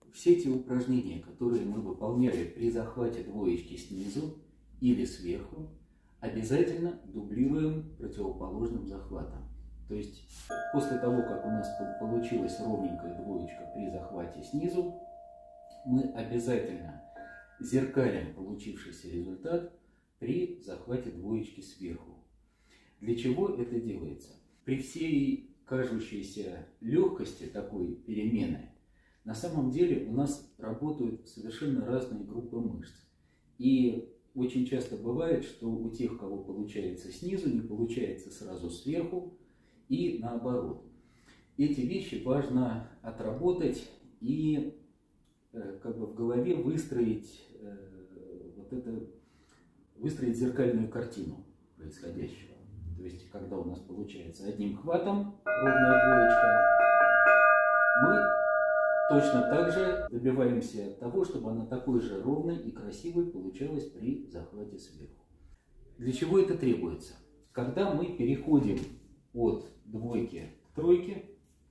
все те упражнения, которые мы выполняли при захвате двоечки снизу или сверху, обязательно дублируем противоположным захватом. То есть после того, как у нас получилась ровненькая двоечка при захвате снизу, мы обязательно зеркалим получившийся результат при захвате двоечки сверху. Для чего это делается? При всей кажущейся легкости такой перемены, на самом деле у нас работают совершенно разные группы мышц. И очень часто бывает, что у тех, кого получается снизу, не получается сразу сверху, и наоборот. Эти вещи важно отработать и как бы в голове выстроить выстроить зеркальную картину происходящего. То есть, когда у нас получается одним хватом ровная двоечка, мы точно так же добиваемся того, чтобы она такой же ровной и красивой получалась при захвате сверху. Для чего это требуется? Когда мы переходим от двойки к тройке,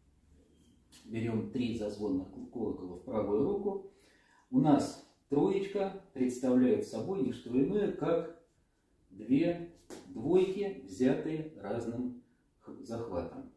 берем 3 зазвонных колокола в правую руку, у нас троечка представляет собой не что иное, как 2 двойки, взятые разным захватом.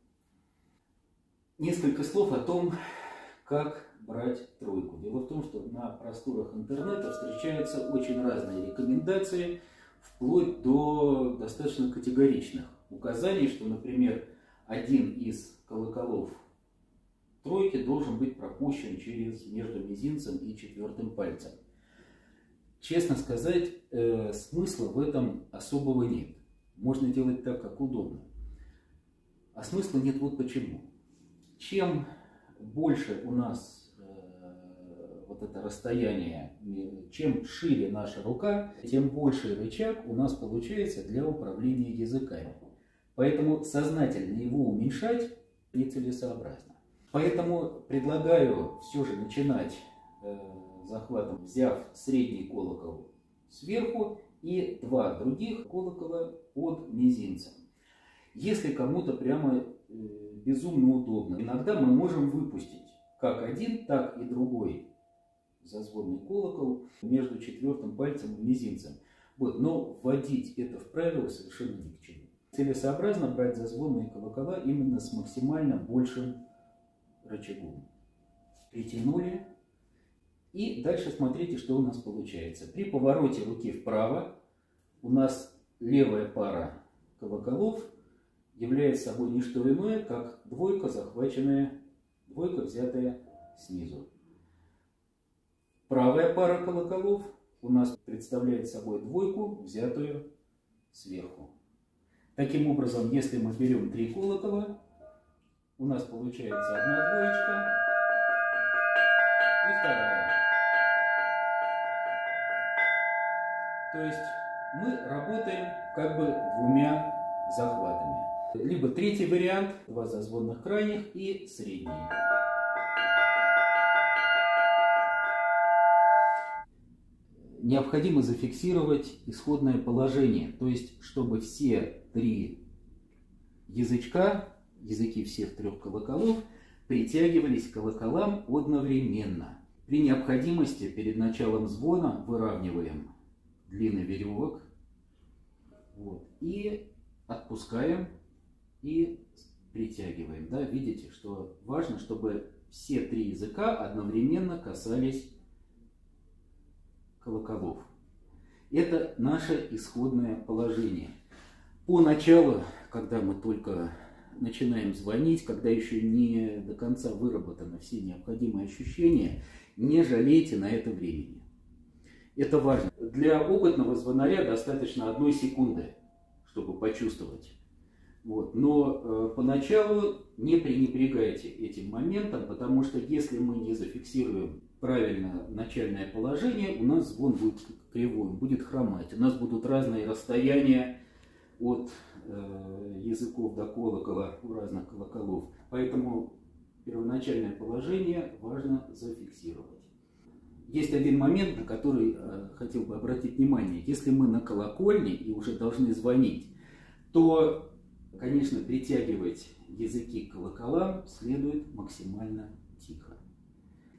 Несколько слов о том, как брать тройку. Дело в том, что на просторах интернета встречаются очень разные рекомендации, вплоть до достаточно категоричных указаний, что, например, один из колоколов тройки должен быть пропущен между мизинцем и 4-м пальцем. Честно сказать, смысла в этом особого нет. Можно делать так, как удобно. А смысла нет вот почему. Чем больше у нас вот это расстояние, чем шире наша рука, тем больше рычаг у нас получается для управления языками. Поэтому сознательно его уменьшать нецелесообразно. Поэтому предлагаю все же начинать захватом, взяв средний колокол сверху и 2 других колокола под мизинцем. Если кому-то прямо безумно удобно, иногда мы можем выпустить как один, так и другой зазвонный колокол между 4-м пальцем и мизинцем. Вот, но вводить это в правило совершенно ни к чему. Целесообразно брать зазвонные колокола именно с максимально большим рычагом. Притянули. И дальше смотрите, что у нас получается. При повороте руки вправо у нас левая пара колоколов является собой не что иное, как двойка, двойка, взятая снизу. Правая пара колоколов у нас представляет собой двойку, взятую сверху. Таким образом, если мы берем 3 колокола, у нас получается 1 двоечка и 2. То есть мы работаем как бы 2 захватами. Либо 3-й вариант, 2 зазвонных крайних и средний. Необходимо зафиксировать исходное положение, то есть чтобы все 3 язычка, языки всех 3 колоколов, притягивались к колоколам одновременно. При необходимости перед началом звона выравниваем длины веревок, вот, и отпускаем и притягиваем. Да, видите, что важно, чтобы все 3 языка одновременно касались колоколов. Это наше исходное положение. Поначалу, когда мы только начинаем звонить, когда еще не до конца выработаны все необходимые ощущения, не жалейте на это времени. Это важно. Для опытного звонаря достаточно 1 секунды, чтобы почувствовать. Вот. Но поначалу не пренебрегайте этим моментом, потому что если мы не зафиксируем правильно начальное положение, у нас звон будет кривой, будет хромать. У нас будут разные расстояния от языков до колокола, у разных колоколов. Поэтому первоначальное положение важно зафиксировать. Есть один момент, на который хотел бы обратить внимание. Если мы на колокольне и уже должны звонить, то, конечно, притягивать языки к колоколам следует максимально тихо.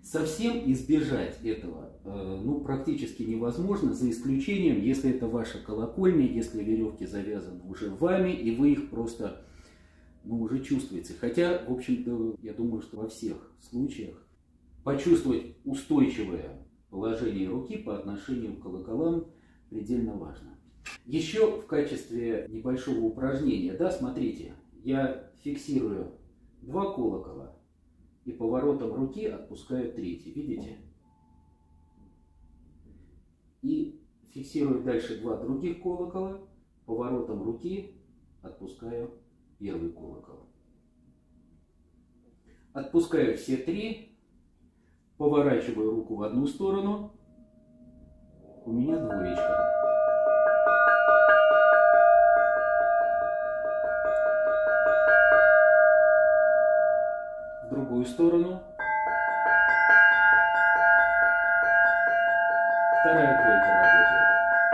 Совсем избежать этого ну, практически невозможно, за исключением, если это ваша колокольня, если веревки завязаны уже вами, и вы их просто ну, уже чувствуете. Хотя, в общем-то, я думаю, что во всех случаях почувствовать устойчивое положение руки по отношению к колоколам предельно важно. Еще в качестве небольшого упражнения, да, смотрите, я фиксирую 2 колокола и поворотом руки отпускаю 3, видите? И фиксирую дальше 2 других колокола, поворотом руки отпускаю 1 колокол. Отпускаю все 3, поворачиваю руку в одну сторону, у меня двоечка. В другую сторону. Вторая двойка работает.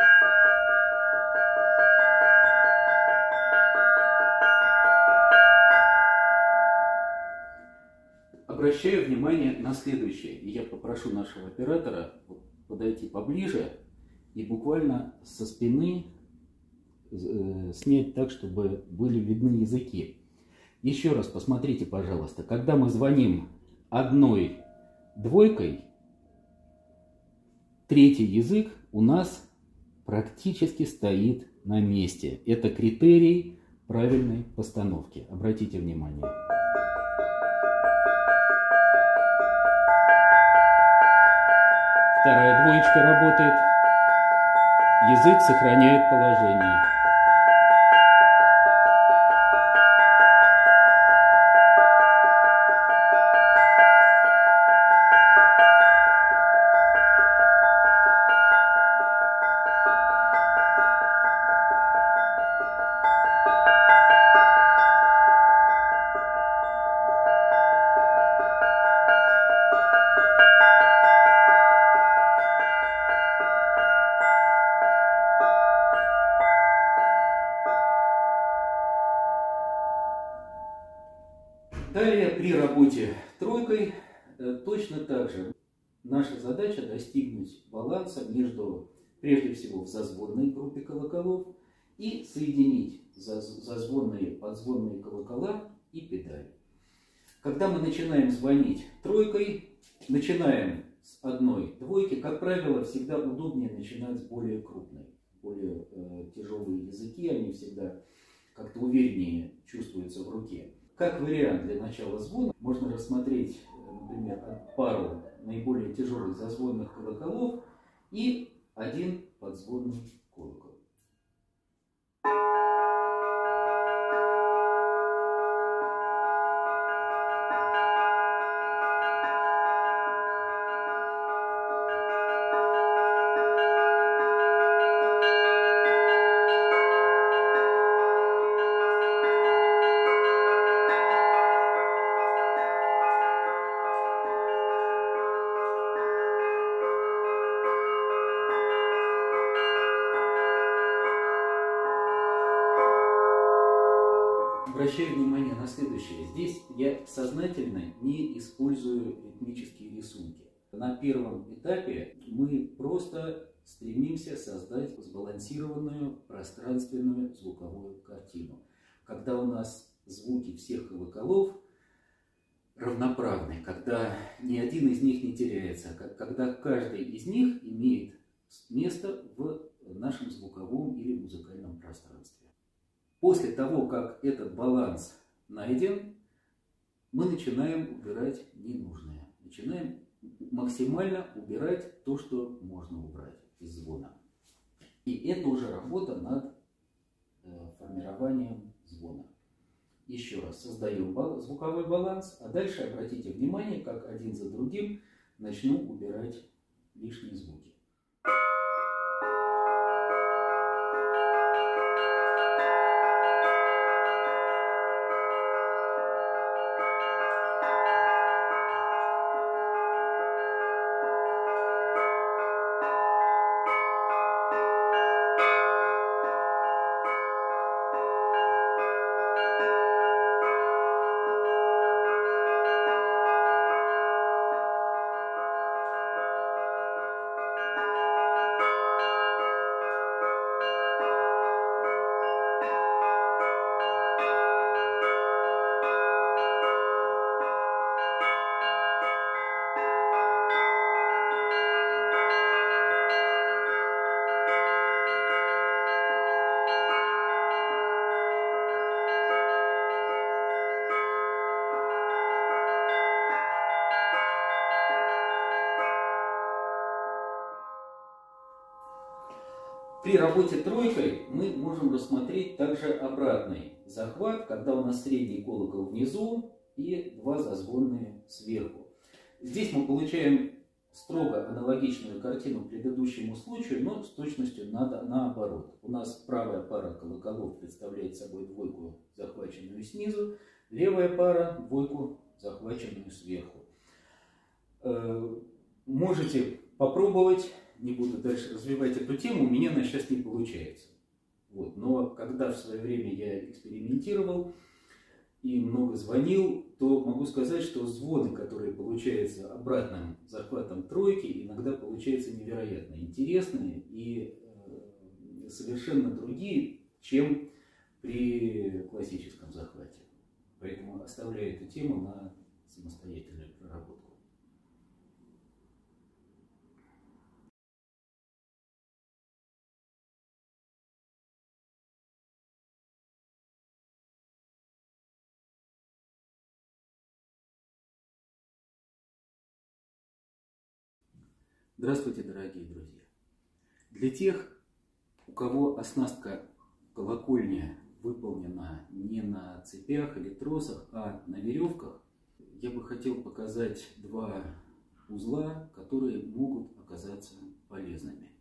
Обращаю внимание на следующее. И я попрошу нашего оператора подойти поближе и буквально со спины снять так, чтобы были видны языки. Еще раз посмотрите, пожалуйста, когда мы звоним 1 двойкой, 3-й язык у нас практически стоит на месте. Это критерий правильной постановки. Обратите внимание. Вторая двоечка работает. Язык сохраняет положение. Далее при работе тройкой точно так же наша задача достигнуть баланса между, прежде всего, в зазвонной группе колоколов и соединить зазвонные, подзвонные колокола и педаль. Когда мы начинаем звонить тройкой, начинаем с 1 двойки, как правило, всегда удобнее начинать с более крупной, более тяжелые языки, они всегда как-то увереннее чувствуются в руке. Как вариант для начала звона можно рассмотреть, например, пару наиболее тяжелых зазвонных колоколов и 1 подзвонный колокол. Обращаю внимание на следующее. Здесь я сознательно не использую ритмические рисунки. На первом этапе мы просто стремимся создать сбалансированную пространственную звуковую картину. Когда у нас звуки всех колоколов равноправны, когда ни один из них не теряется, когда каждый из них имеет место в нашем звуковом или музыкальном пространстве. После того, как этот баланс найден, мы начинаем убирать ненужное. Начинаем максимально убирать то, что можно убрать из звона. И это уже работа над формированием звона. Еще раз создаем звуковой баланс, а дальше обратите внимание, как один за другим начну убирать лишние звуки. При работе тройкой мы можем рассмотреть также обратный захват, когда у нас средний колокол внизу и два зазвонные сверху. Здесь мы получаем строго аналогичную картину предыдущему случаю, но с точностью наоборот. У нас правая пара колоколов представляет собой двойку, захваченную снизу, левая пара двойку, захваченную сверху. Можете попробовать, не буду дальше развивать эту тему, у меня она сейчас не получается. Вот. Но когда в свое время я экспериментировал и много звонил, то могу сказать, что звоны, которые получаются обратным захватом тройки, иногда получаются невероятно интересные и совершенно другие, чем при классическом захвате. Поэтому оставляю эту тему на самостоятельную проработку. Здравствуйте, дорогие друзья! Для тех, у кого оснастка колокольня выполнена не на цепях или тросах, а на веревках, я бы хотел показать два узла, которые могут оказаться полезными.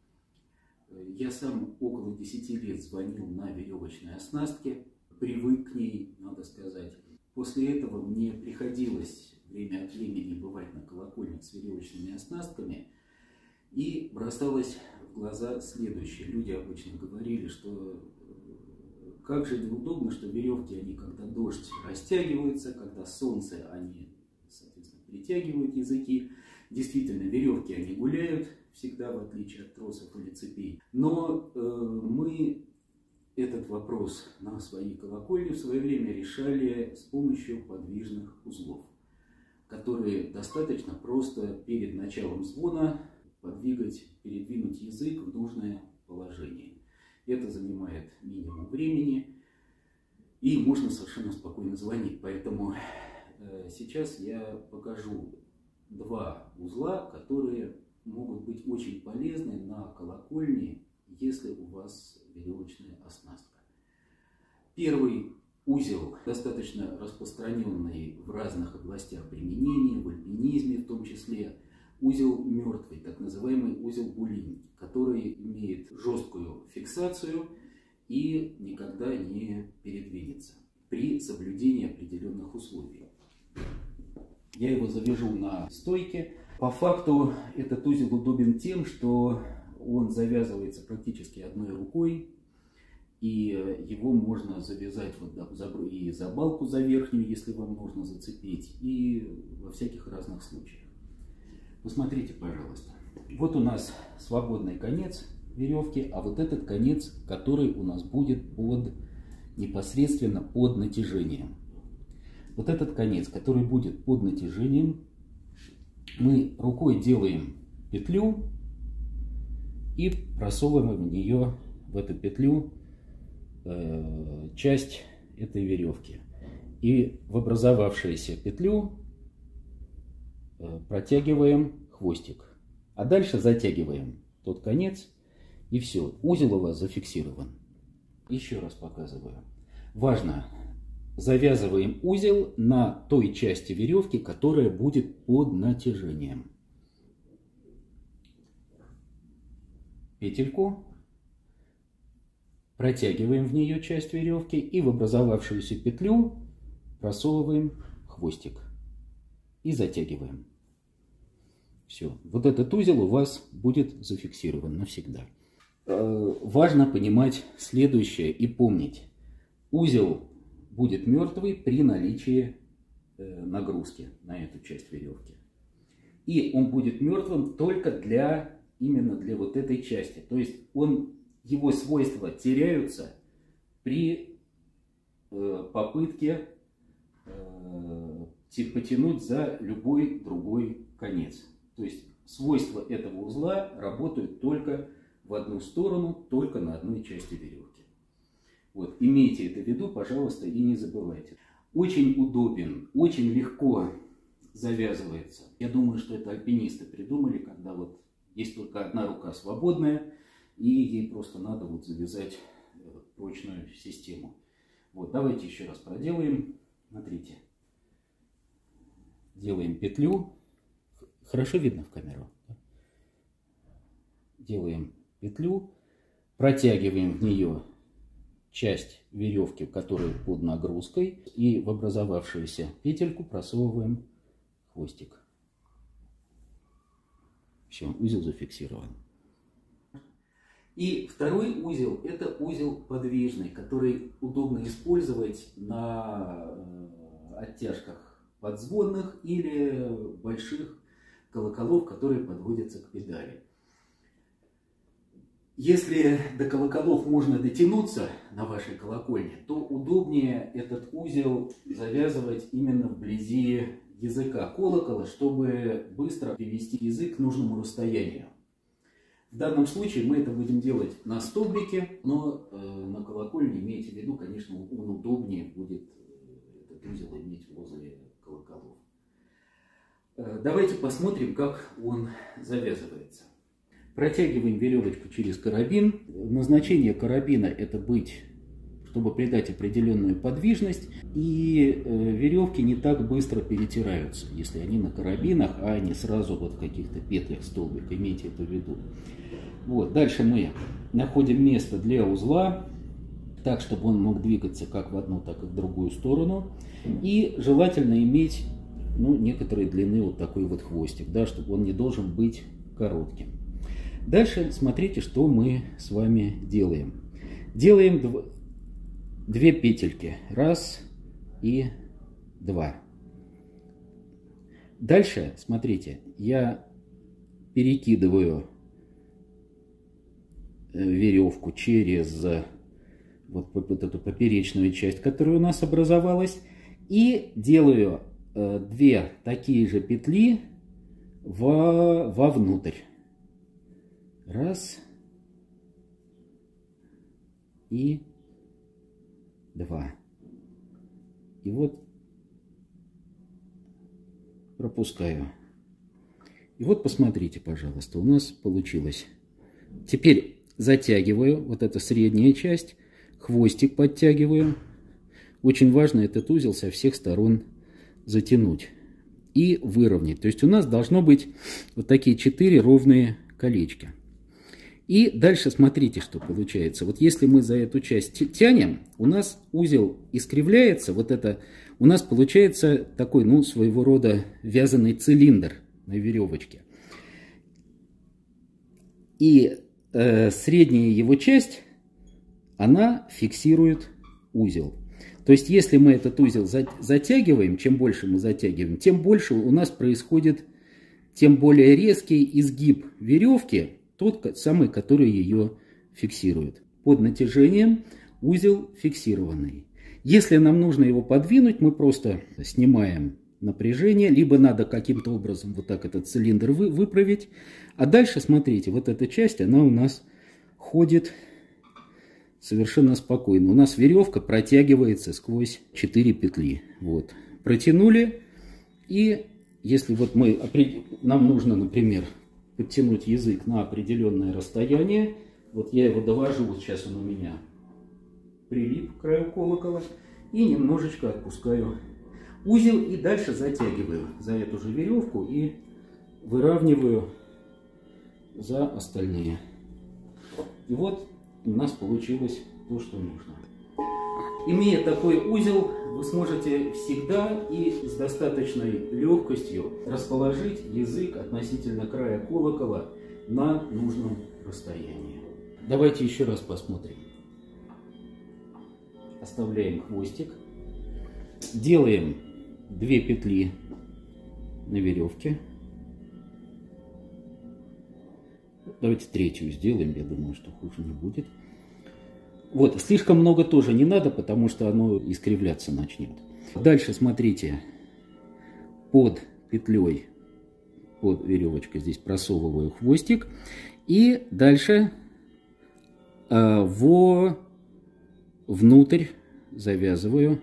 Я сам около 10 лет звонил на веревочной оснастке, привык к ней, надо сказать. После этого мне приходилось время от времени бывать на колокольнях с веревочными оснастками, и бросалось в глаза следующее. Люди обычно говорили, что как же неудобно, что веревки, они когда дождь растягиваются, когда солнце, они, соответственно, притягивают языки. Действительно, веревки, они гуляют всегда, в отличие от тросов или цепей. Но мы этот вопрос на своей колокольне в свое время решали с помощью подвижных узлов, которые достаточно просто перед началом звона передвинуть язык в нужное положение. Это занимает минимум времени, и можно совершенно спокойно звонить. Поэтому сейчас я покажу два узла, которые могут быть очень полезны на колокольне, если у вас веревочная оснастка. Первый узел, достаточно распространенный в разных областях применения, в альпинизме в том числе, узел мертвый, так называемый узел Булинь, который имеет жесткую фиксацию и никогда не передвинется при соблюдении определенных условий. Я его завяжу на стойке. По факту этот узел удобен тем, что он завязывается практически одной рукой, и его можно завязать и за балку, за верхнюю, если вам нужно зацепить, и во всяких разных случаях. Посмотрите, пожалуйста. Вот у нас свободный конец веревки, а вот этот конец, который у нас будет непосредственно под натяжением. Вот этот конец, который будет под натяжением, мы рукой делаем петлю и просовываем в эту петлю часть этой веревки. И в образовавшуюся петлю протягиваем хвостик. А дальше затягиваем тот конец, и все. Узел у вас зафиксирован. Еще раз показываю. Важно, завязываем узел на той части веревки, которая будет под натяжением. Петельку, протягиваем в нее часть веревки и в образовавшуюся петлю просовываем хвостик и затягиваем. Все. Вот этот узел у вас будет зафиксирован навсегда. Важно понимать следующее и помнить. Узел будет мертвый при наличии нагрузки на эту часть веревки. И он будет мертвым только именно для вот этой части. То есть его свойства теряются при попытке потянуть за любой другой конец. То есть свойства этого узла работают только в одну сторону, только на одной части веревки. Вот, имейте это в виду, пожалуйста, и не забывайте. Очень удобен, очень легко завязывается. Я думаю, что это альпинисты придумали, когда вот есть только одна рука свободная, и ей просто надо вот завязать прочную систему. Вот, давайте еще раз проделаем. Смотрите. Делаем петлю. Хорошо видно в камеру? Делаем петлю, протягиваем в нее часть веревки, которая под нагрузкой, и в образовавшуюся петельку просовываем хвостик. Все, узел зафиксирован. И второй узел – это узел подвижный, который удобно использовать на оттяжках подзвонных или больших колоколов, которые подводятся к педали. Если до колоколов можно дотянуться на вашей колокольне, то удобнее этот узел завязывать именно вблизи языка колокола, чтобы быстро привести язык к нужному расстоянию. В данном случае мы это будем делать на столбике, но на колокольне имейте в виду, конечно, он удобнее будет этот узел иметь возле колоколов. Давайте посмотрим, как он завязывается. Протягиваем веревочку через карабин. Назначение карабина – это чтобы придать определенную подвижность, и веревки не так быстро перетираются, если они на карабинах, а не сразу вот в каких-то петлях столбика. Имейте это в виду. Вот. Дальше мы находим место для узла, так, чтобы он мог двигаться как в одну, так и в другую сторону. И желательно иметь некоторой длины вот такой вот хвостик, да, чтобы он не должен быть коротким. Дальше смотрите, что мы с вами делаем. Делаем две петельки. Раз и два. Дальше, смотрите, я перекидываю веревку через вот эту поперечную часть, которая у нас образовалась, и делаю две такие же петли вовнутрь. Раз и два. И вот пропускаю. И вот посмотрите, пожалуйста, у нас получилось. Теперь затягиваю вот эту средняя часть, хвостик подтягиваю. Очень важно этот узел со всех сторон затянуть и выровнять. То есть у нас должно быть вот такие 4 ровные колечки. И дальше смотрите, что получается. Вот если мы за эту часть тянем, у нас узел искривляется. Вот это у нас получается такой, своего рода вязаный цилиндр на веревочке. И средняя его часть, она фиксирует узел. То есть если мы этот узел затягиваем, чем больше мы затягиваем, тем больше у нас происходит, тем более резкий изгиб веревки, тот самый, который ее фиксирует. Под натяжением узел фиксированный. Если нам нужно его подвинуть, мы просто снимаем напряжение, либо надо каким-то образом вот так этот цилиндр выправить. А дальше, смотрите, вот эта часть, она у нас ходит совершенно спокойно. У нас веревка протягивается сквозь 4 петли. Вот. Протянули, и если вот нам нужно, например, подтянуть язык на определенное расстояние. Вот я его довожу, вот сейчас он у меня прилип к краю колокола, и немножечко отпускаю узел, и дальше затягиваю за эту же веревку и выравниваю за остальные. И вот у нас получилось то, что нужно. Имея такой узел, вы сможете всегда и с достаточной легкостью расположить язык относительно края колокола на нужном расстоянии. Давайте еще раз посмотрим. Оставляем хвостик. Делаем 2 петли на веревке. Давайте 3-ю сделаем, я думаю, что хуже не будет. Вот, слишком много тоже не надо, потому что оно искривляться начнет. Дальше, смотрите, под петлей, под веревочкой здесь просовываю хвостик. И дальше внутрь завязываю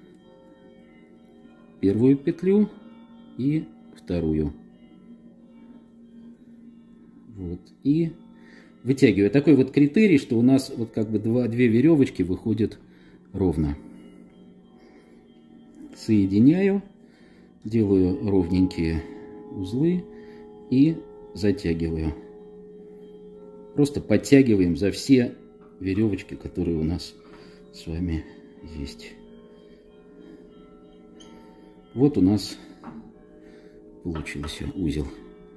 первую петлю и вторую. Вот, и вытягиваю. Такой вот критерий, что у нас вот как бы две веревочки выходят ровно. Соединяю, делаю ровненькие узлы и затягиваю. Просто подтягиваем за все веревочки, которые у нас с вами есть. Вот у нас получился узел.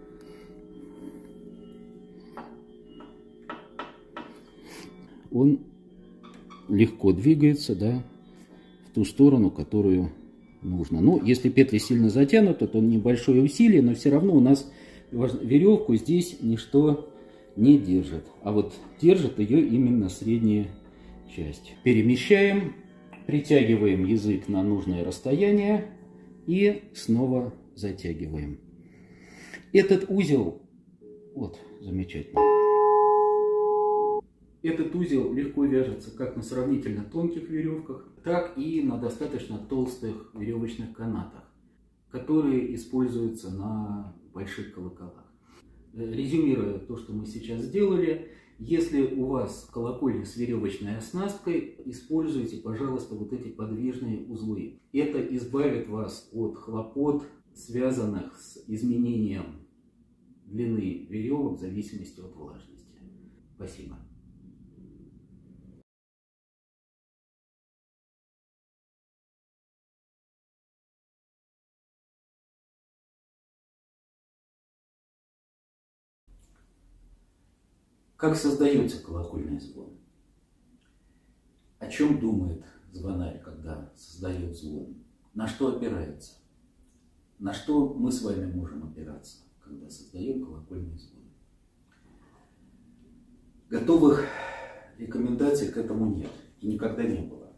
Он легко двигается, да, в ту сторону, которую нужно. Ну, если петли сильно затянуты, то небольшое усилие, но все равно у нас веревку здесь ничто не держит. А вот держит ее именно средняя часть. Перемещаем, притягиваем язык на нужное расстояние и снова затягиваем. Этот узел, вот, замечательно. Этот узел легко вяжется как на сравнительно тонких веревках, так и на достаточно толстых веревочных канатах, которые используются на больших колоколах. Резюмируя то, что мы сейчас сделали, если у вас колокольня с веревочной оснасткой, используйте, пожалуйста, вот эти подвижные узлы. Это избавит вас от хлопот, связанных с изменением длины веревок в зависимости от влажности. Спасибо. Как создается колокольный звон? О чем думает звонарь, когда создает звон? На что опирается? На что мы с вами можем опираться, когда создаем колокольный звон? Готовых рекомендаций к этому нет и никогда не было.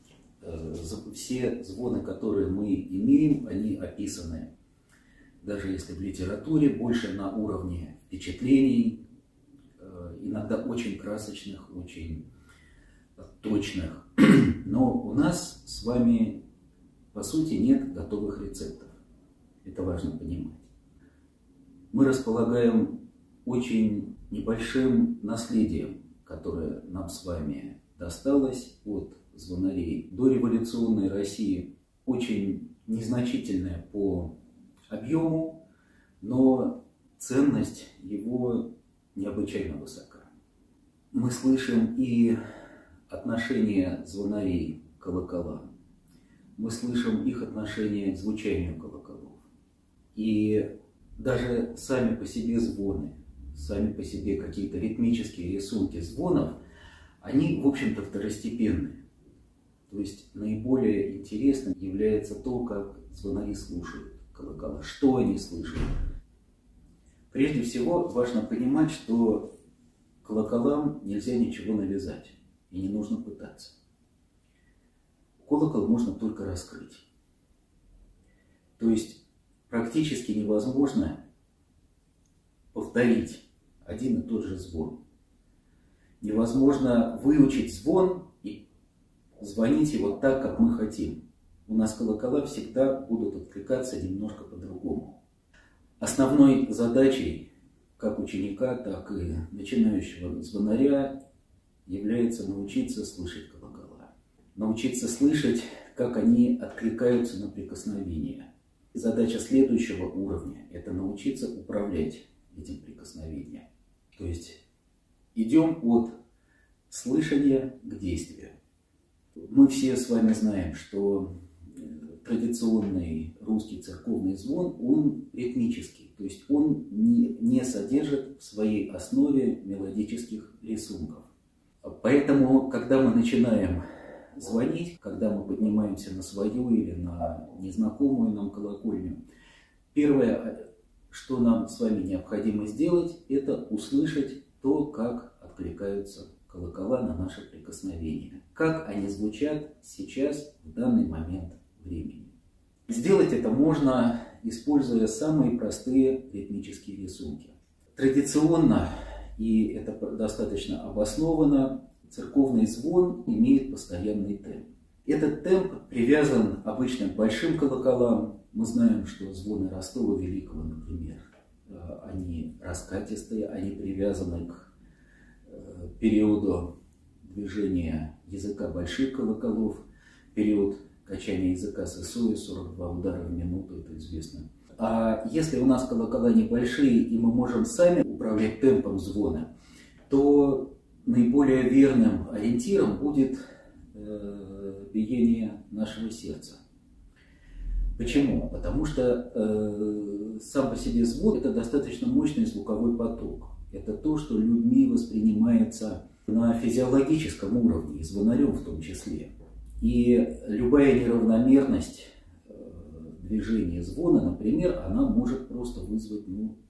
Все звоны, которые мы имеем, они описаны, даже если в литературе, больше на уровне впечатлений, иногда очень красочных, очень точных. Но у нас с вами, по сути, нет готовых рецептов. Это важно понимать. Мы располагаем очень небольшим наследием, которое нам с вами досталось от звонарей дореволюционной России. Очень незначительное по объему, но ценность его необычайно высока. Мы слышим и отношение звонарей к колоколам, мы слышим их отношение к звучанию колоколов. И даже сами по себе звоны, сами по себе какие-то ритмические рисунки звонов, они, в общем-то, второстепенные. То есть наиболее интересным является то, как звонари слушают колокола, что они слышат. Прежде всего, важно понимать, что колоколам нельзя ничего навязать, и не нужно пытаться. Колокол можно только раскрыть. То есть практически невозможно повторить один и тот же звон. Невозможно выучить звон и звонить его так, как мы хотим. У нас колокола всегда будут откликаться немножко по-другому. Основной задачей как ученика, так и начинающего звонаря является научиться слышать колокола. Научиться слышать, как они откликаются на прикосновение. Задача следующего уровня – это научиться управлять этим прикосновением. То есть идем от слышания к действию. Мы все с вами знаем, что традиционный русский церковный звон, он ритмический, то есть он не содержит в своей основе мелодических рисунков. Поэтому, когда мы начинаем звонить, когда мы поднимаемся на свою или на незнакомую нам колокольню, первое, что нам с вами необходимо сделать, это услышать то, как откликаются колокола на наше прикосновение, как они звучат сейчас, в данный момент времени. Сделать это можно, используя самые простые ритмические рисунки. Традиционно, и это достаточно обоснованно, церковный звон имеет постоянный темп. Этот темп привязан обычно к большим колоколам. Мы знаем, что звоны Ростова Великого, например, они раскатистые, они привязаны к периоду движения языка больших колоколов, период качания языка с ИСО 42 удара в минуту, это известно. А если у нас колокола небольшие, и мы можем сами управлять темпом звона, то наиболее верным ориентиром будет биение нашего сердца. Почему? Потому что сам по себе звук – это достаточно мощный звуковой поток. Это то, что людьми воспринимается на физиологическом уровне, и звонарем в том числе. И любая неравномерность движения звона, например, она может просто вызвать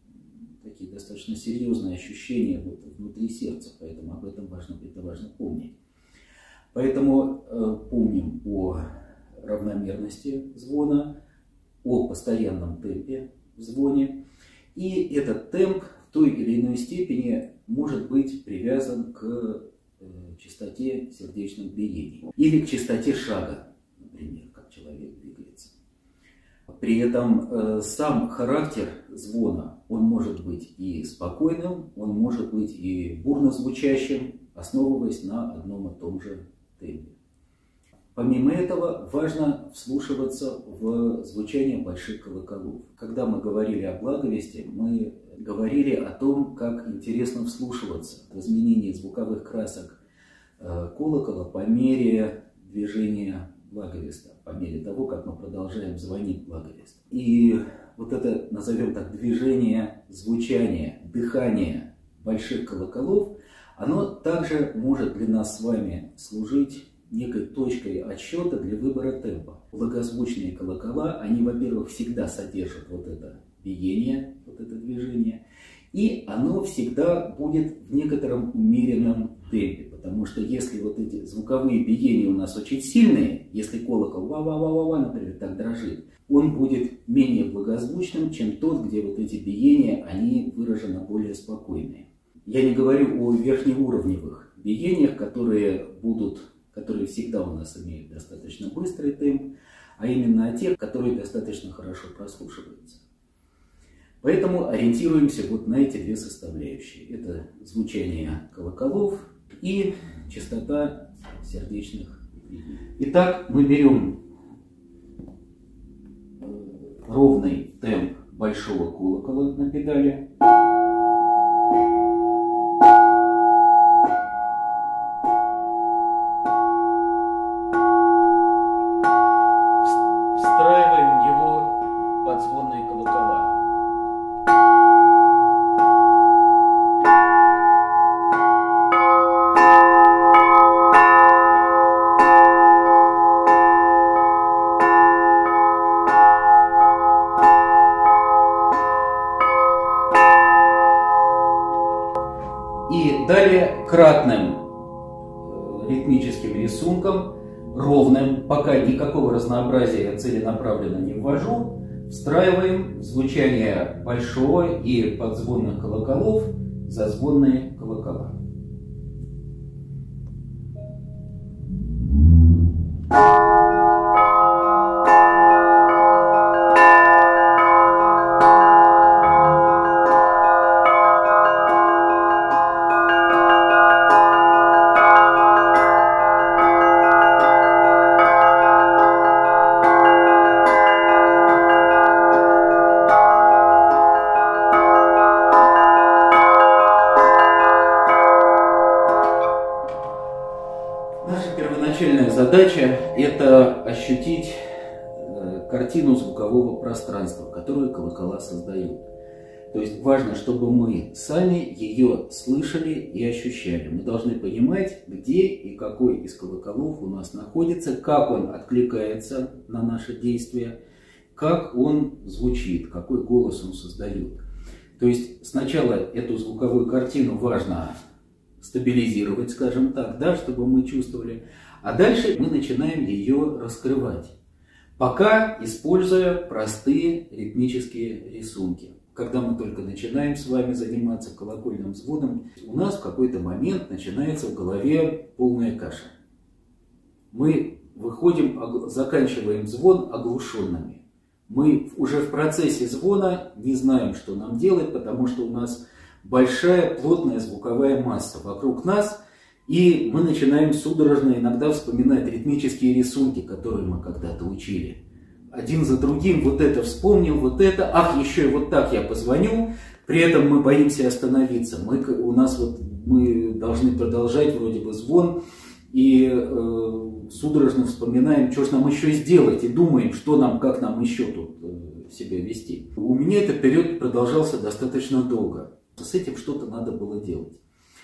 такие достаточно серьезные ощущения внутри сердца. Поэтому об этом важно помнить. Поэтому помним о равномерности звона, о постоянном темпе в звоне. И этот темп в той или иной степени может быть привязан к частоте сердечных биений или к частоте шага, например, как человек двигается. При этом сам характер звона, он может быть и спокойным, он может быть и бурно звучащим, основываясь на одном и том же темпе. Помимо этого, важно вслушиваться в звучание больших колоколов. Когда мы говорили о благовести, мы говорили о том, как интересно вслушиваться в изменение звуковых красок колокола по мере движения благовеста, по мере того, как мы продолжаем звонить благовест. И вот это, назовем так, движение, звучание, дыхание больших колоколов, оно также может для нас с вами служить некой точкой отсчета для выбора темпа. Благозвучные колокола, они, во-первых, всегда содержат вот это биение, вот это движение, и оно всегда будет в некотором умеренном темпе, потому что если вот эти звуковые биения у нас очень сильные, если колокол ва-ва-ва-ва-ва, например, так дрожит, он будет менее благозвучным, чем тот, где вот эти биения, они выражены более спокойные. Я не говорю о верхнеуровневых биениях, которые всегда у нас имеют достаточно быстрый темп, а именно о тех, которые достаточно хорошо прослушиваются. Поэтому ориентируемся вот на эти две составляющие. Это звучание колоколов и частота сердечных биений. Итак, мы берем ровный темп большого колокола на педали. И далее кратным ритмическим рисунком, ровным, пока никакого разнообразия целенаправленно не ввожу, встраиваем звучание большого и подзвонных колоколов за звонные колокола. Первоначальная задача – это ощутить картину звукового пространства, которую колокола создают. То есть важно, чтобы мы сами ее слышали и ощущали. Мы должны понимать, где и какой из колоколов у нас находится, как он откликается на наши действия, как он звучит, какой голос он создает. То есть сначала эту звуковую картину важно стабилизировать, скажем так, да, чтобы мы чувствовали. А дальше мы начинаем ее раскрывать, пока используя простые ритмические рисунки. Когда мы только начинаем с вами заниматься колокольным звоном, у нас в какой-то момент начинается в голове полная каша. Мы заканчиваем звон оглушенными. Мы уже в процессе звона не знаем, что нам делать, потому что у нас большая плотная звуковая масса вокруг нас, и мы начинаем судорожно иногда вспоминать ритмические рисунки, которые мы когда-то учили. Один за другим вот это вспомнил, вот это, ах, еще и вот так я позвоню, при этом мы боимся остановиться. Мы должны продолжать вроде бы звон и судорожно вспоминаем, что же нам еще сделать, и думаем, что нам, как нам еще тут себя вести. У меня этот период продолжался достаточно долго. С этим что-то надо было делать.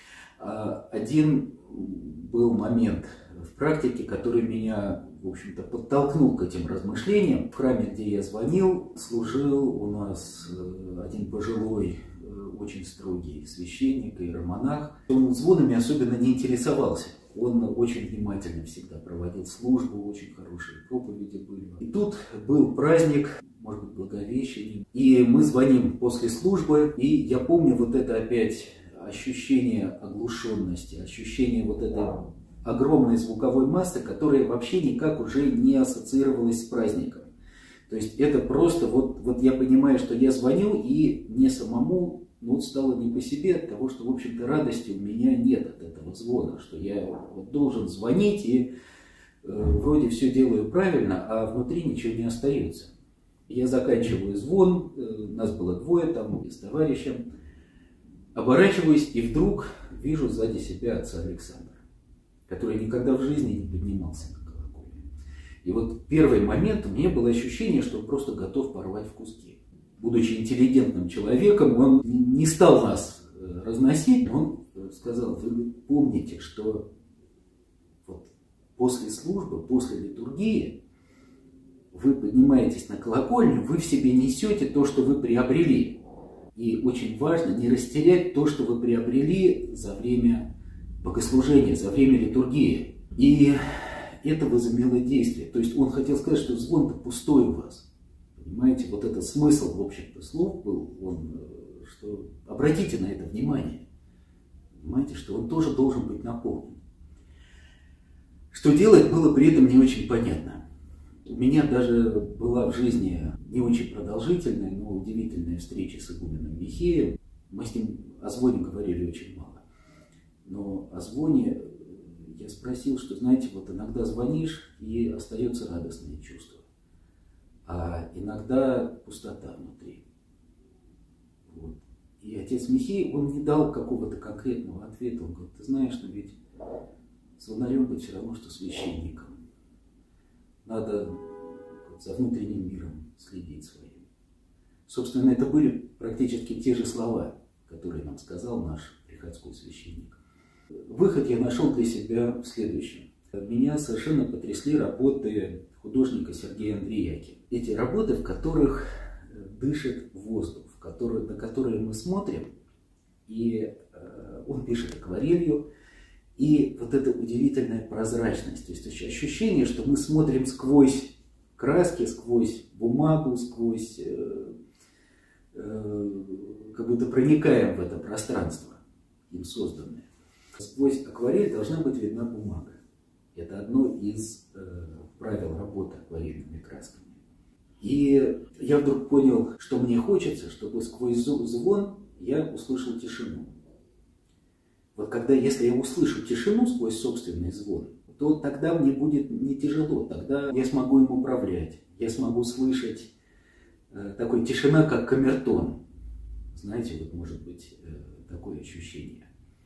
Один был момент в практике, который меня, в общем-то, подтолкнул к этим размышлениям. В храме, где я звонил, служил у нас один пожилой, очень строгий священник, иеромонах. Он звонами особенно не интересовался. Он очень внимательно всегда проводил службу, очень хорошие проповеди были. И тут был праздник, может быть, Благовещение. И мы звоним после службы, и я помню вот это опять ощущение оглушенности, ощущение вот этой огромной звуковой массы, которая вообще никак уже не ассоциировалась с праздником. То есть это просто, вот я понимаю, что я звоню, и мне самому стало не по себе от того, что, в общем-то, радости у меня нет от этого звона, что я должен звонить, и вроде все делаю правильно, а внутри ничего не остается. Я заканчиваю звон, нас было двое там с товарищем, оборачиваюсь и вдруг вижу сзади себя отца Александра, который никогда в жизни не поднимался на колокольню. И вот первый момент у меня было ощущение, что он просто готов порвать в куски. Будучи интеллигентным человеком, он не стал нас разносить, он сказал: вы помните, что вот после службы, после литургии вы поднимаетесь на колокольню, вы в себе несете то, что вы приобрели. И очень важно не растерять то, что вы приобрели за время богослужения, за время литургии. И это возымело действие. То есть он хотел сказать, что звон-то пустой у вас. Понимаете, вот это смысл, в общем-то, слов был, что обратите на это внимание. Понимаете, что он тоже должен быть наполнен. Что делать, было при этом не очень понятно. У меня даже была в жизни не очень продолжительная, но удивительная встреча с игуменом Михеем. Мы с ним о звоне говорили очень мало. Но о звоне я спросил, что, знаете, вот иногда звонишь, и остается радостное чувство. А иногда пустота внутри. Вот. И отец Михей, он не дал какого-то конкретного ответа. Он говорит: ты знаешь, но ведь звонарем быть все равно, что священником. Надо за внутренним миром следить своим. Собственно, это были практически те же слова, которые нам сказал наш приходской священник. Выход я нашел для себя в следующем. Меня совершенно потрясли работы художника Сергея Андреяки. Эти работы, в которых дышит воздух, на которые мы смотрим, и он пишет акварелью, и вот эта удивительная прозрачность, то есть ощущение, что мы смотрим сквозь краски, сквозь бумагу, сквозь, как будто проникаем в это пространство, им созданное. Сквозь акварель должна быть видна бумага. Это одно из правил работы акварельными красками. И я вдруг понял, что мне хочется, чтобы сквозь звон я услышал тишину. Вот если я услышу тишину сквозь собственный звон, то тогда мне будет не тяжело, тогда я смогу им управлять, я смогу слышать такой тишина, как камертон. Знаете, вот может быть такое ощущение.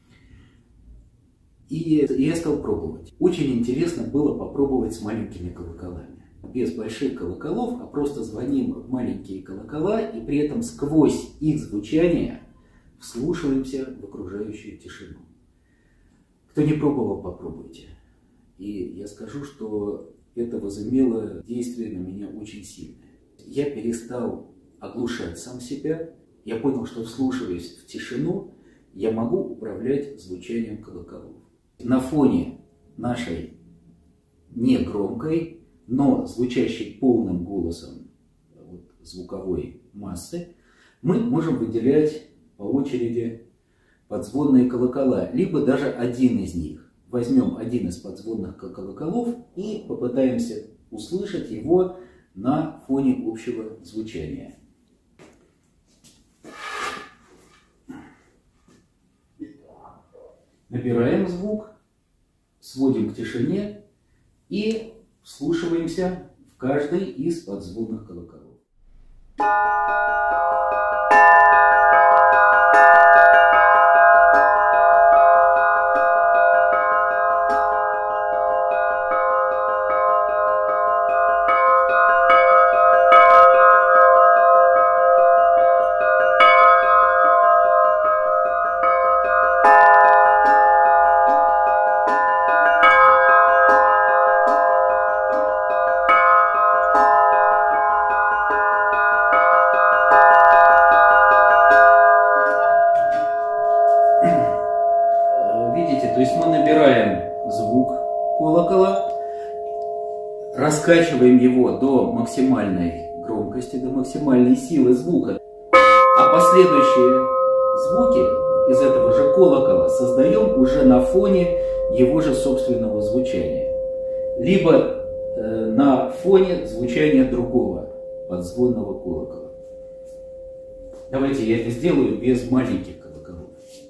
И я стал пробовать. Очень интересно было попробовать с маленькими колоколами. Без больших колоколов, а просто звоним в маленькие колокола, и при этом сквозь их звучание вслушиваемся в окружающую тишину. Кто не пробовал, попробуйте. И я скажу, что это возымело действие на меня очень сильное. Я перестал оглушать сам себя. Я понял, что, вслушиваясь в тишину, я могу управлять звучанием колоколов. На фоне нашей негромкой, но звучащей полным голосом звуковой массы, мы можем выделять по очереди подзвонные колокола, либо даже один из них. Возьмем один из подзвонных колоколов и попытаемся услышать его на фоне общего звучания. Набираем звук, сводим к тишине и вслушиваемся в каждый из подзвонных колоколов. Видите, то есть мы набираем звук колокола, раскачиваем его до максимальной громкости, до максимальной силы звука, а последующие звуки из этого же колокола создаем уже на фоне его же собственного звучания, либо на фоне звучания другого подзвонного колокола. Давайте я это сделаю без маленьких колоколов.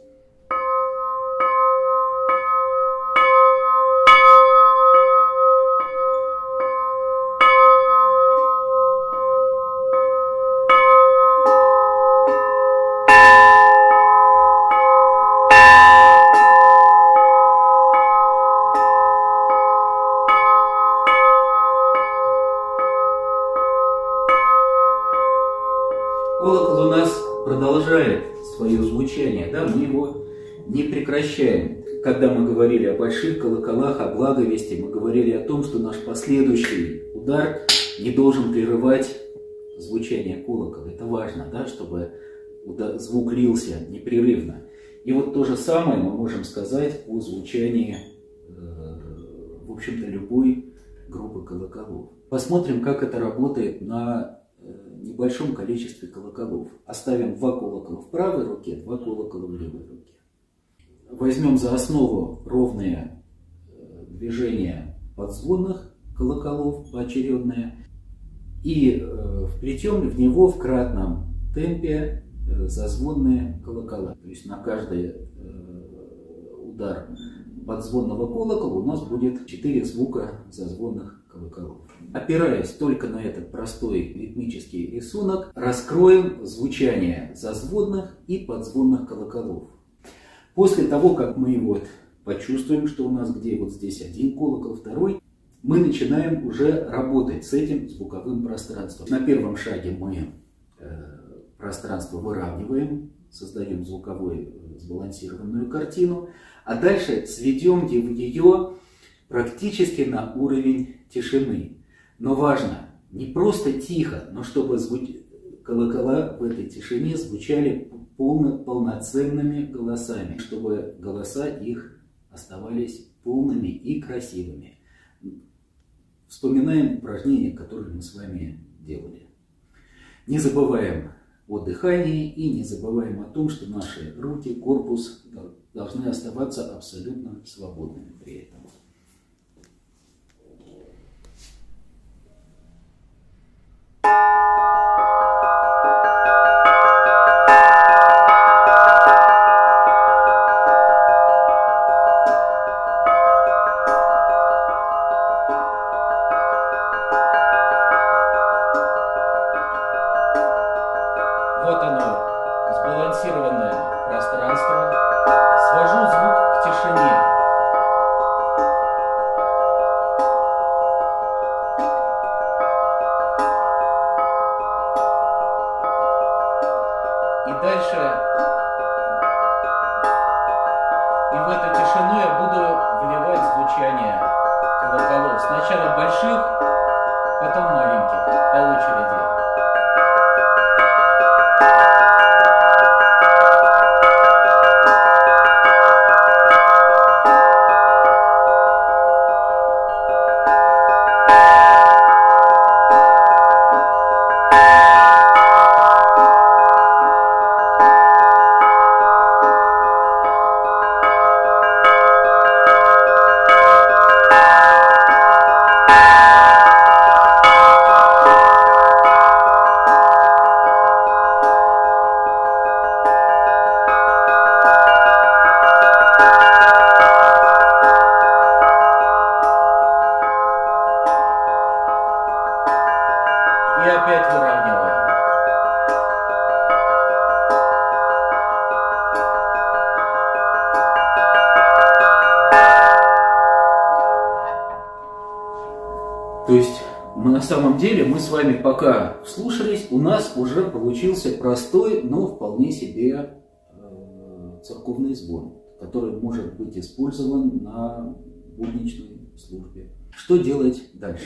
Колокол у нас продолжает свое звучание, да, мы его не прекращаем. Когда мы говорили о больших колоколах, о благовести, мы говорили о том, что наш последующий удар не должен прерывать звучание колокола. Это важно, да, чтобы звук лился непрерывно. И вот то же самое мы можем сказать о звучании, в общем-то, любой группы колоколов. Посмотрим, как это работает на небольшом количестве колоколов. Оставим 2 колокола в правой руке, 2 колокола в левой руке. Возьмем за основу ровные движения подзвонных колоколов поочередные и вплетем в него в кратном темпе зазвонные колокола. То есть на каждый удар подзвонного колокола у нас будет 4 звука зазвонных колоколов. Опираясь только на этот простой ритмический рисунок, раскроем звучание зазвонных и подзвонных колоколов. После того, как мы вот почувствуем, что у нас где вот здесь один колокол, второй, мы начинаем уже работать с этим звуковым пространством. На первом шаге мы пространство выравниваем, создаем звуковую сбалансированную картину, а дальше сведем ее практически на уровень тишины. Но важно, не просто тихо, но чтобы колокола в этой тишине звучали полноценными голосами, чтобы голоса их оставались полными и красивыми. Вспоминаем упражнения, которые мы с вами делали. Не забываем о дыхании и не забываем о том, что наши руки, корпус должны оставаться абсолютно свободными при этом. Вот оно, сбалансированное пространство. Свожу звук к тишине. И дальше, и в эту тишину я буду вливать звучание колоколов. Сначала больших, потом маленьких, по очереди. То есть на самом деле мы с вами пока вслушались, у нас уже получился простой, но вполне себе церковный звон, который может быть использован на будничной службе. Что делать дальше?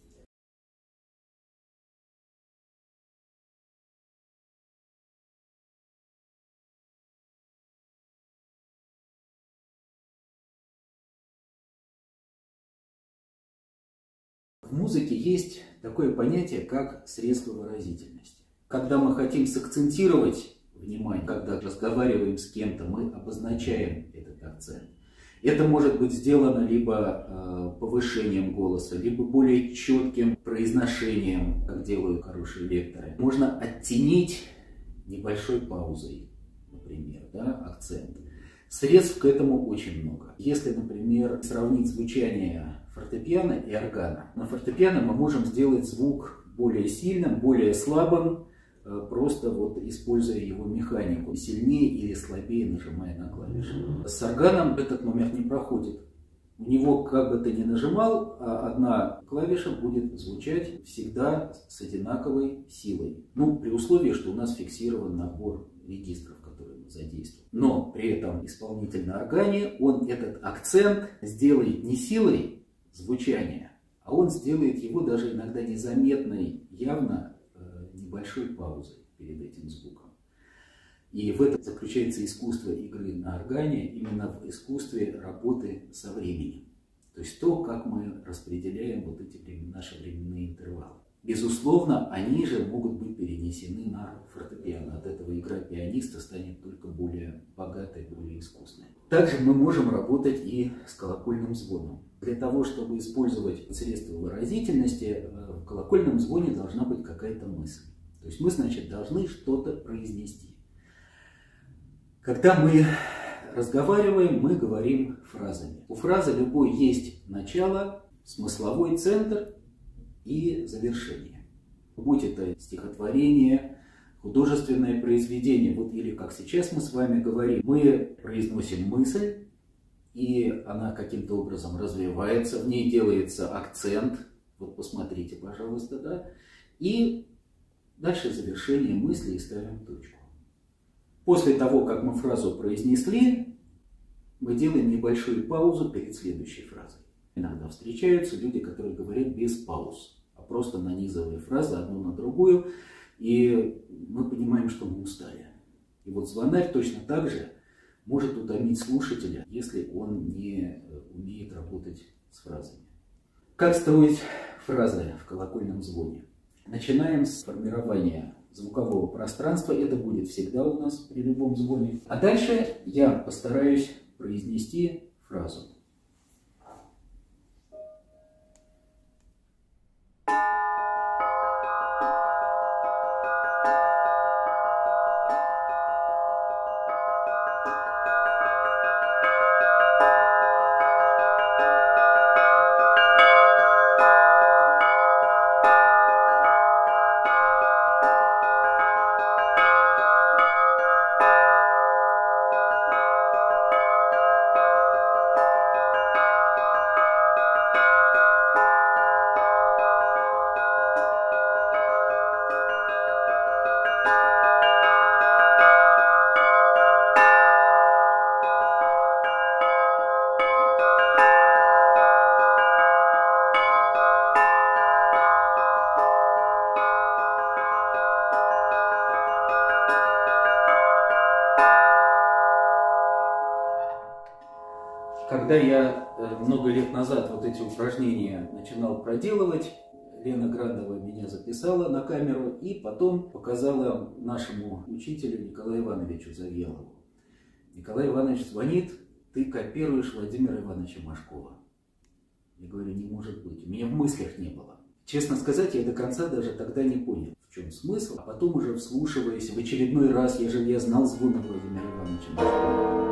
В музыке есть такое понятие, как средство выразительности. Когда мы хотим сакцентировать внимание, когда разговариваем с кем-то, мы обозначаем этот акцент. Это может быть сделано либо повышением голоса, либо более четким произношением, как делают хорошие лекторы. Можно оттенить небольшой паузой, например, акцент. Средств к этому очень много. Если, например, сравнить звучание фортепиано и органа, на фортепиано мы можем сделать звук более сильным, более слабым, просто используя его механику, сильнее или слабее нажимая на клавиши. С органом этот момент не проходит. У него, как бы ты ни нажимал, одна клавиша будет звучать всегда с одинаковой силой. При условии, что у нас фиксирован набор регистров, которые мы задействуем. Но при этом исполнитель на органе, он этот акцент сделает не силой звучания, а он сделает его даже иногда незаметной, явно небольшой паузой перед этим звуком. И в этом заключается искусство игры на органе, именно в искусстве работы со временем. То есть то, как мы распределяем эти наши временные интервалы. Безусловно, они же могут быть перенесены на фортепиано. От этого игра пианиста станет только более богатой, более искусной. Также мы можем работать и с колокольным звоном. Для того, чтобы использовать средства выразительности, в колокольном звоне должна быть какая-то мысль. То есть мы, должны что-то произнести. Когда мы разговариваем, мы говорим фразами. У фразы любой есть начало, смысловой центр и завершение. Будь это стихотворение, художественное произведение, или как сейчас мы с вами говорим, мы произносим мысль, и она каким-то образом развивается, в ней делается акцент, посмотрите, пожалуйста, и дальше завершение мысли и ставим точку. После того, как мы фразу произнесли, мы делаем небольшую паузу перед следующей фразой. Иногда встречаются люди, которые говорят без пауз, а просто нанизывая фразы одну на другую, и мы понимаем, что мы устали. И звонарь точно так же может утомить слушателя, если он не умеет работать с фразами. Как строить фразы в колокольном звоне? Начинаем с формирования звукового пространства. Это будет всегда у нас при любом звоне. А дальше я постараюсь произнести фразу. Когда я много лет назад эти упражнения начинал проделывать, Лена Грандова меня записала на камеру и потом показала нашему учителю Николаю Ивановичу Завьялову. Николай Иванович звонит: ты копируешь Владимира Ивановича Машкова. Я говорю: не может быть, у меня в мыслях не было. Честно сказать, я до конца даже тогда не понял, в чем смысл, а потом уже вслушиваясь в очередной раз, я знал звук Владимира Ивановича Машкова.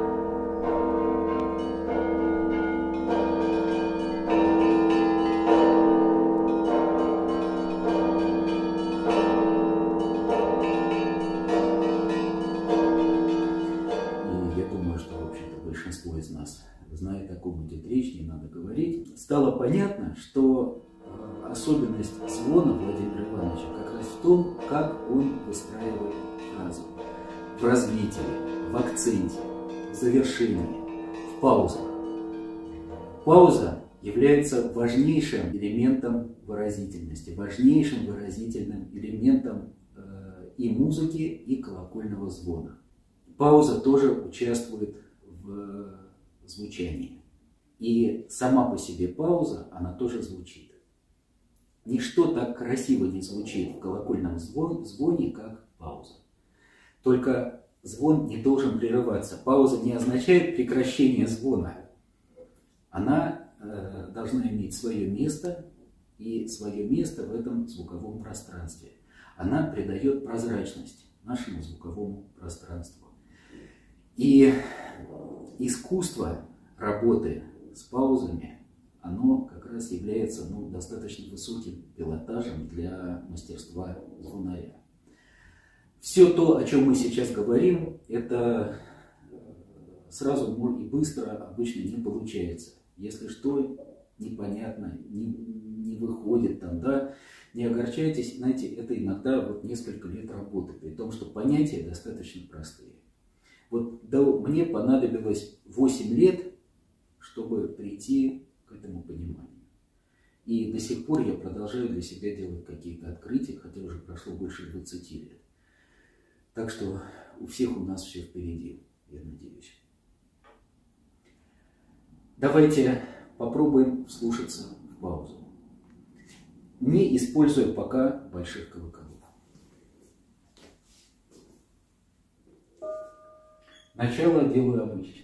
Большинство из нас знает, о ком идет речь, не надо говорить. Стало понятно, что особенность звона Владимира Ивановича как раз в том, как он выстраивает фразу. В развитии, в акценте, в завершении, в паузах. Пауза является важнейшим элементом выразительности, важнейшим выразительным элементом и музыки, и колокольного звона. Пауза тоже участвует в звучании. И сама по себе пауза, она тоже звучит. Ничто так красиво не звучит в колокольном звоне, как пауза. Только звон не должен прерываться. Пауза не означает прекращение звона. Она должна иметь свое место, и свое место в этом звуковом пространстве. Она придает прозрачность нашему звуковому пространству. И искусство работы с паузами, оно как раз является достаточно высоким пилотажем для мастерства звонаря. Все то, о чем мы сейчас говорим, это сразу и быстро обычно не получается. Если что непонятно, не выходит там, да, не огорчайтесь, знаете, это иногда несколько лет работы, при том, что понятия достаточно простые. Мне понадобилось 8 лет, чтобы прийти к этому пониманию. И до сих пор я продолжаю для себя делать какие-то открытия, хотя уже прошло больше 20 лет. Так что у всех у нас все впереди, я надеюсь. Давайте попробуем вслушаться в паузу, не используя пока больших колоколов. Начало делаю обычно.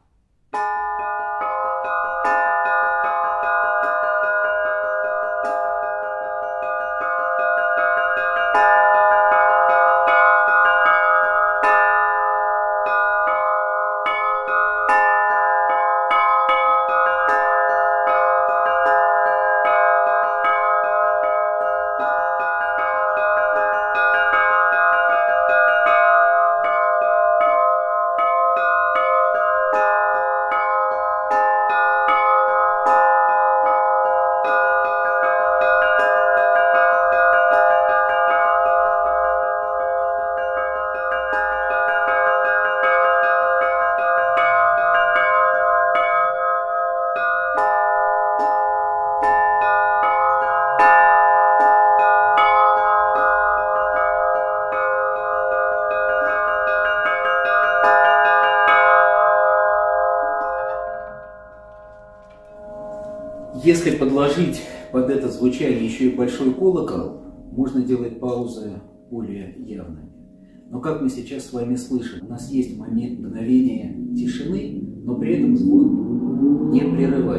Если подложить под это звучание еще и большой колокол, можно делать паузы более явными. Но как мы сейчас с вами слышим, у нас есть мгновение тишины, но при этом звон не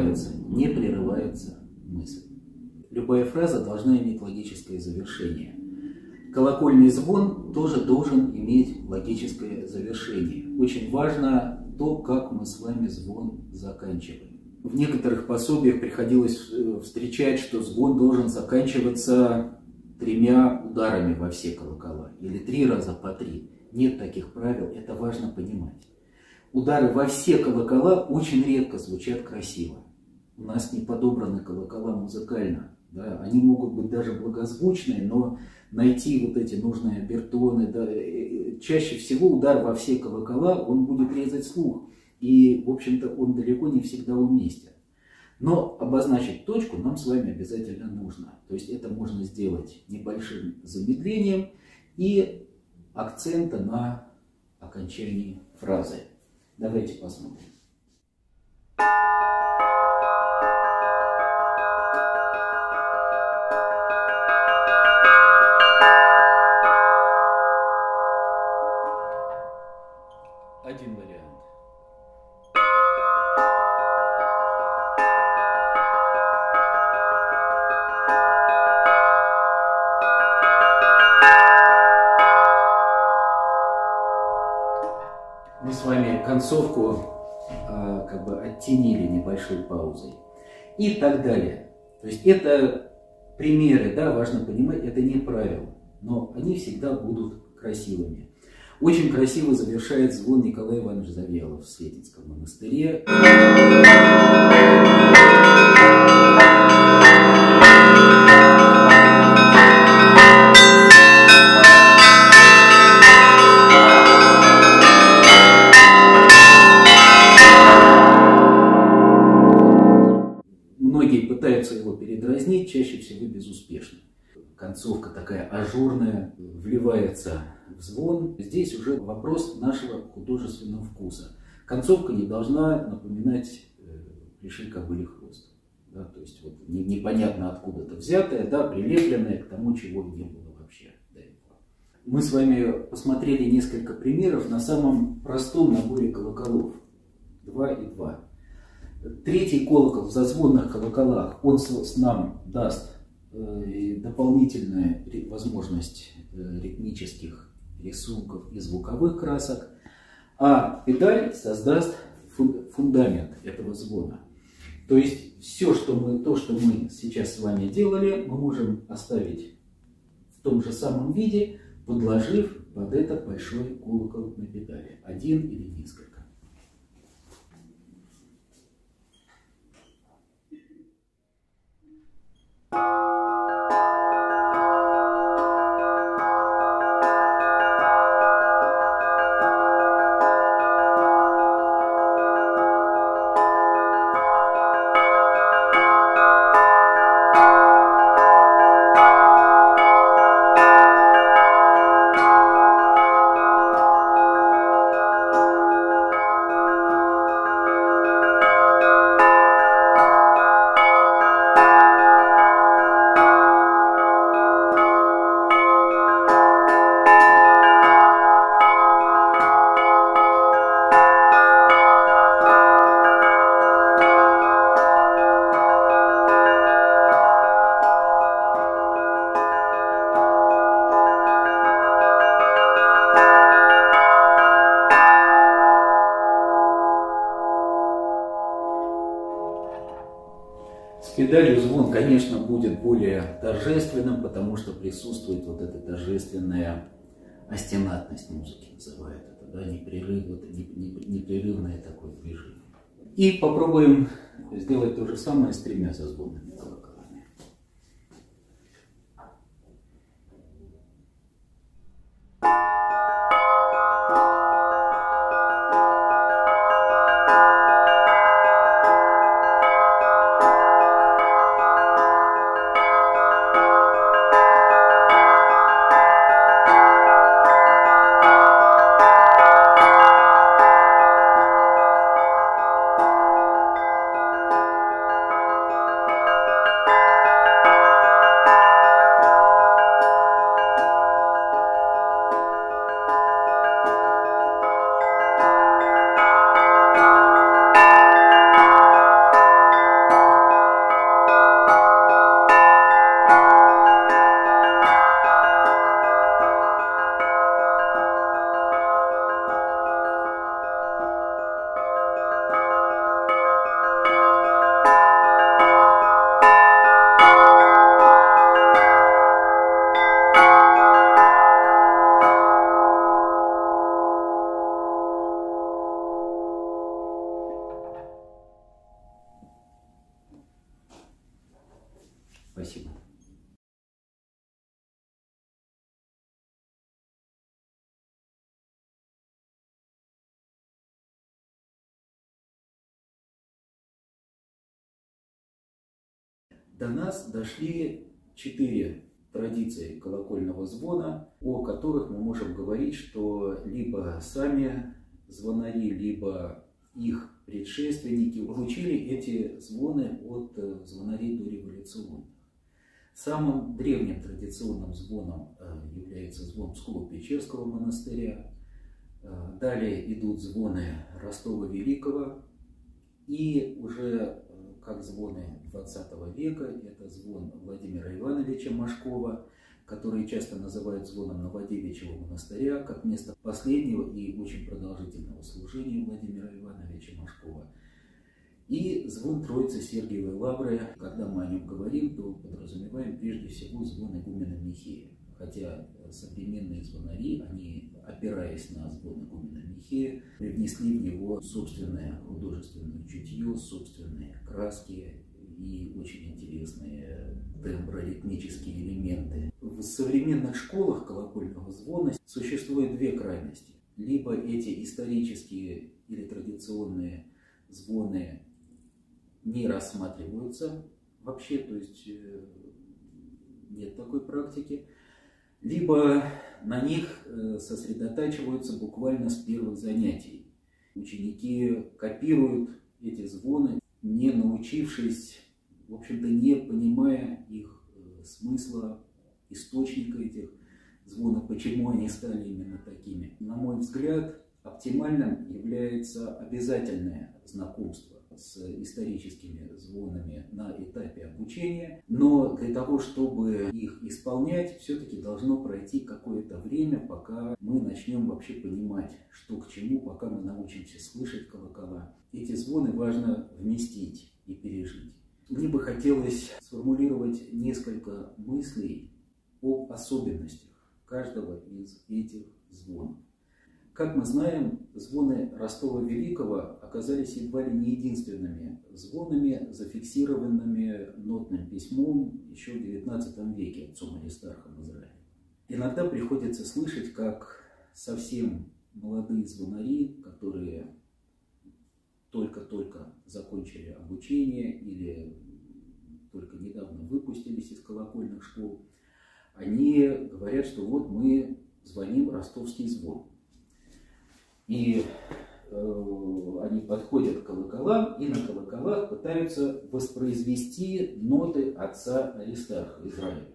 прерывается мысль. Любая фраза должна иметь логическое завершение. Колокольный звон тоже должен иметь логическое завершение. Очень важно то, как мы с вами звон заканчиваем. В некоторых пособиях приходилось встречать, что звон должен заканчиваться 3 ударами во все колокола, или 3 раза по 3. Нет таких правил, это важно понимать. Удары во все колокола очень редко звучат красиво. У нас не подобраны колокола музыкально. Да? Они могут быть даже благозвучные, но найти эти нужные обертоны, да, чаще всего удар во все колокола, он будет резать слух. И, в общем-то, он далеко не всегда уместен. Но обозначить точку нам с вами обязательно нужно. То есть это можно сделать небольшим замедлением и акцента на окончании фразы. Давайте посмотрим. Один вариант. Мы с вами концовку оттенили небольшой паузой. И так далее. То есть это примеры, да, важно понимать, это не правило, но они всегда будут красивыми. Очень красиво завершает звон Николай Иванович Завьялов в Сретенском монастыре. концовка такая ажурная, вливается в звон. Здесь уже вопрос нашего художественного вкуса. Концовка не должна напоминать «Пришей кобыле хвост». Да, то есть вот непонятно откуда-то взятое, да, прилепленное к тому, чего не было вообще до этого. Мы с вами посмотрели несколько примеров на самом простом наборе колоколов. 2 и 2. Третий колокол в зазвонных колоколах, он нам даст дополнительную возможность ритмических рисунков и звуковых красок, а педаль создаст фундамент этого звона. То есть все, что мы сейчас с вами делали, мы можем оставить в том же самом виде, подложив под этот большой колокол на педали. Один или несколько. С педалью звон, конечно, будет более торжественным, потому что присутствует вот эта торжественная остенатность музыки, называют это, да, непрерывное такое движение. И попробуем сделать то же самое с 3 зазвонными колоколами. Спасибо. До нас дошли 4 традиции колокольного звона, о которых мы можем говорить, что либо сами звонари, либо их предшественники получили эти звоны от звонарей дореволюционных. Самым древним традиционным звоном является звон Псково-Печерского монастыря. Далее идут звоны Ростова-Великого. И уже как звоны 20 века, это звон Владимира Ивановича Машкова, который часто называют звоном Новодевичьего монастыря, как место последнего и очень продолжительного служения Владимира Ивановича Машкова. И звон Троицы Сергиевой Лавры. Когда мы о нем говорим, то подразумеваем прежде всего звон игумена Михея. Хотя современные звонари, они, опираясь на звон игумена Михея, привнесли в него собственное художественное чутье, собственные краски и очень интересные тембро-ритмические элементы. В современных школах колокольного звона существует 2 крайности. Либо эти исторические или традиционные звоны не рассматриваются вообще, то есть нет такой практики, либо на них сосредотачиваются буквально с первых занятий. Ученики копируют эти звоны, не научившись, в общем-то, не понимая их смысла, источника этих звонов, почему они стали именно такими. На мой взгляд, оптимальным является обязательное знакомство с историческими звонами на этапе обучения, но для того, чтобы их исполнять, все-таки должно пройти какое-то время, пока мы начнем вообще понимать, что к чему, пока мы научимся слышать колокола. Эти звоны важно вместить и пережить. Мне бы хотелось сформулировать несколько мыслей об особенностях каждого из этих звонов. Как мы знаем, звоны Ростова Великого оказались едва ли не единственными звонами, зафиксированными нотным письмом еще в XIX веке отцом Аристархом Израилем. Иногда приходится слышать, как совсем молодые звонари, которые только-только закончили обучение или только недавно выпустились из колокольных школ, они говорят, что вот мы звоним ростовский звон. И они подходят к колоколам и на колоколах пытаются воспроизвести ноты отца Аристарха Израиля.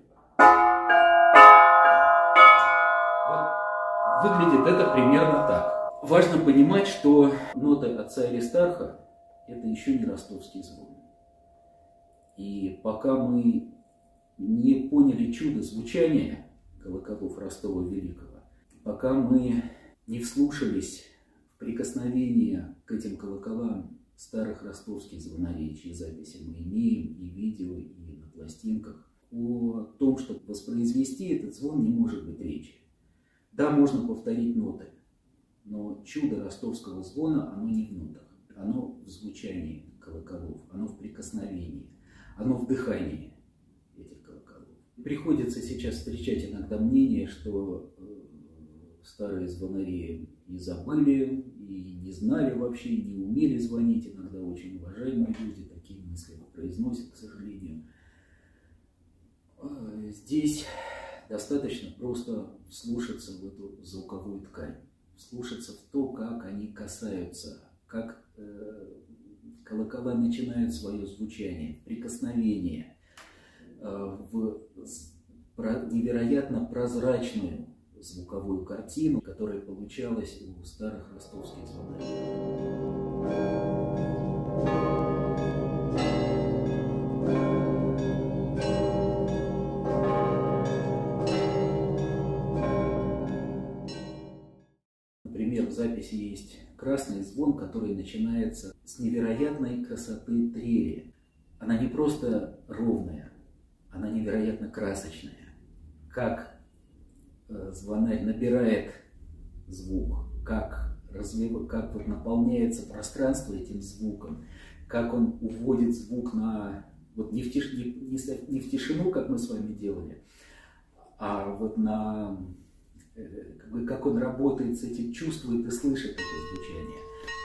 Вот выглядит это примерно так. Важно понимать, что ноты отца Аристарха – это еще не ростовский звон. И пока мы не поняли чудо звучания колоколов Ростова Великого, пока мы не вслушались в прикосновение к этим колоколам старых ростовских звонарей, чьи записи мы имеем и видео, и на пластинках, о том, чтобы воспроизвести этот звон, не может быть речи. Да, можно повторить ноты, но чудо ростовского звона, оно не в нотах, оно в звучании колоколов, оно в прикосновении, оно в дыхании этих колоколов. Приходится сейчас встречать иногда мнение, что старые звонари и забыли, и не знали вообще, не умели звонить. Иногда очень уважаемые люди такие мысли произносят, к сожалению. Здесь достаточно просто вслушаться в эту звуковую ткань, вслушаться в то, как они касаются, как колокола начинают свое звучание, прикосновение в невероятно прозрачную звуковую картину, которая получалась у старых ростовских звонарей. Например, в записи есть красный звон, который начинается с невероятной красоты трели. Она не просто ровная, она невероятно красочная. Как звонарь набирает звук, как вот наполняется пространство этим звуком, как он уводит звук на, вот не в тишину, как мы с вами делали, а вот на, как он работает с этим, чувствует и слышит это звучание.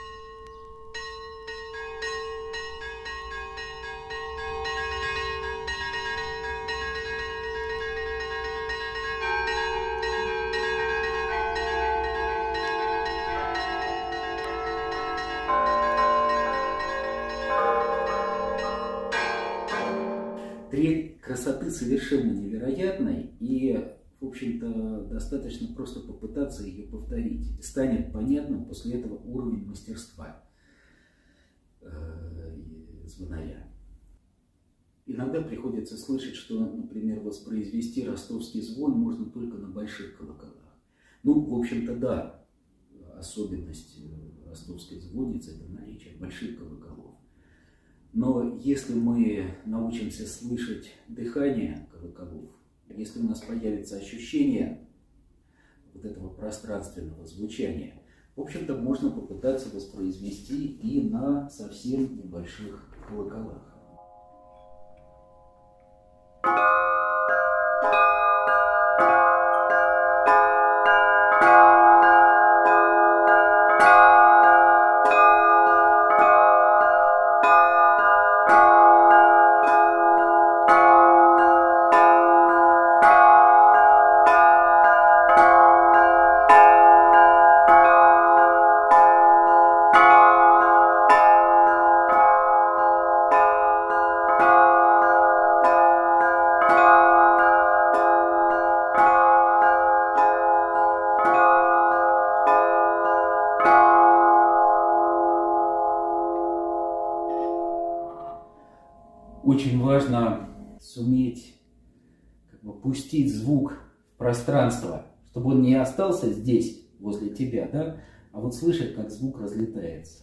Трель красоты совершенно невероятной, и, в общем-то, достаточно просто попытаться ее повторить. Станет понятным после этого уровень мастерства звонаря. Иногда приходится слышать, что, например, воспроизвести ростовский звон можно только на больших колоколах. Ну, в общем-то, да, особенность ростовской звонницы – это наличие больших колоколов. Но если мы научимся слышать дыхание колоколов, если у нас появится ощущение вот этого пространственного звучания, в общем-то, можно попытаться воспроизвести и на совсем небольших колоколах. Очень важно суметь пустить звук в пространство, чтобы он не остался здесь, возле тебя, да, а вот слышать, как звук разлетается.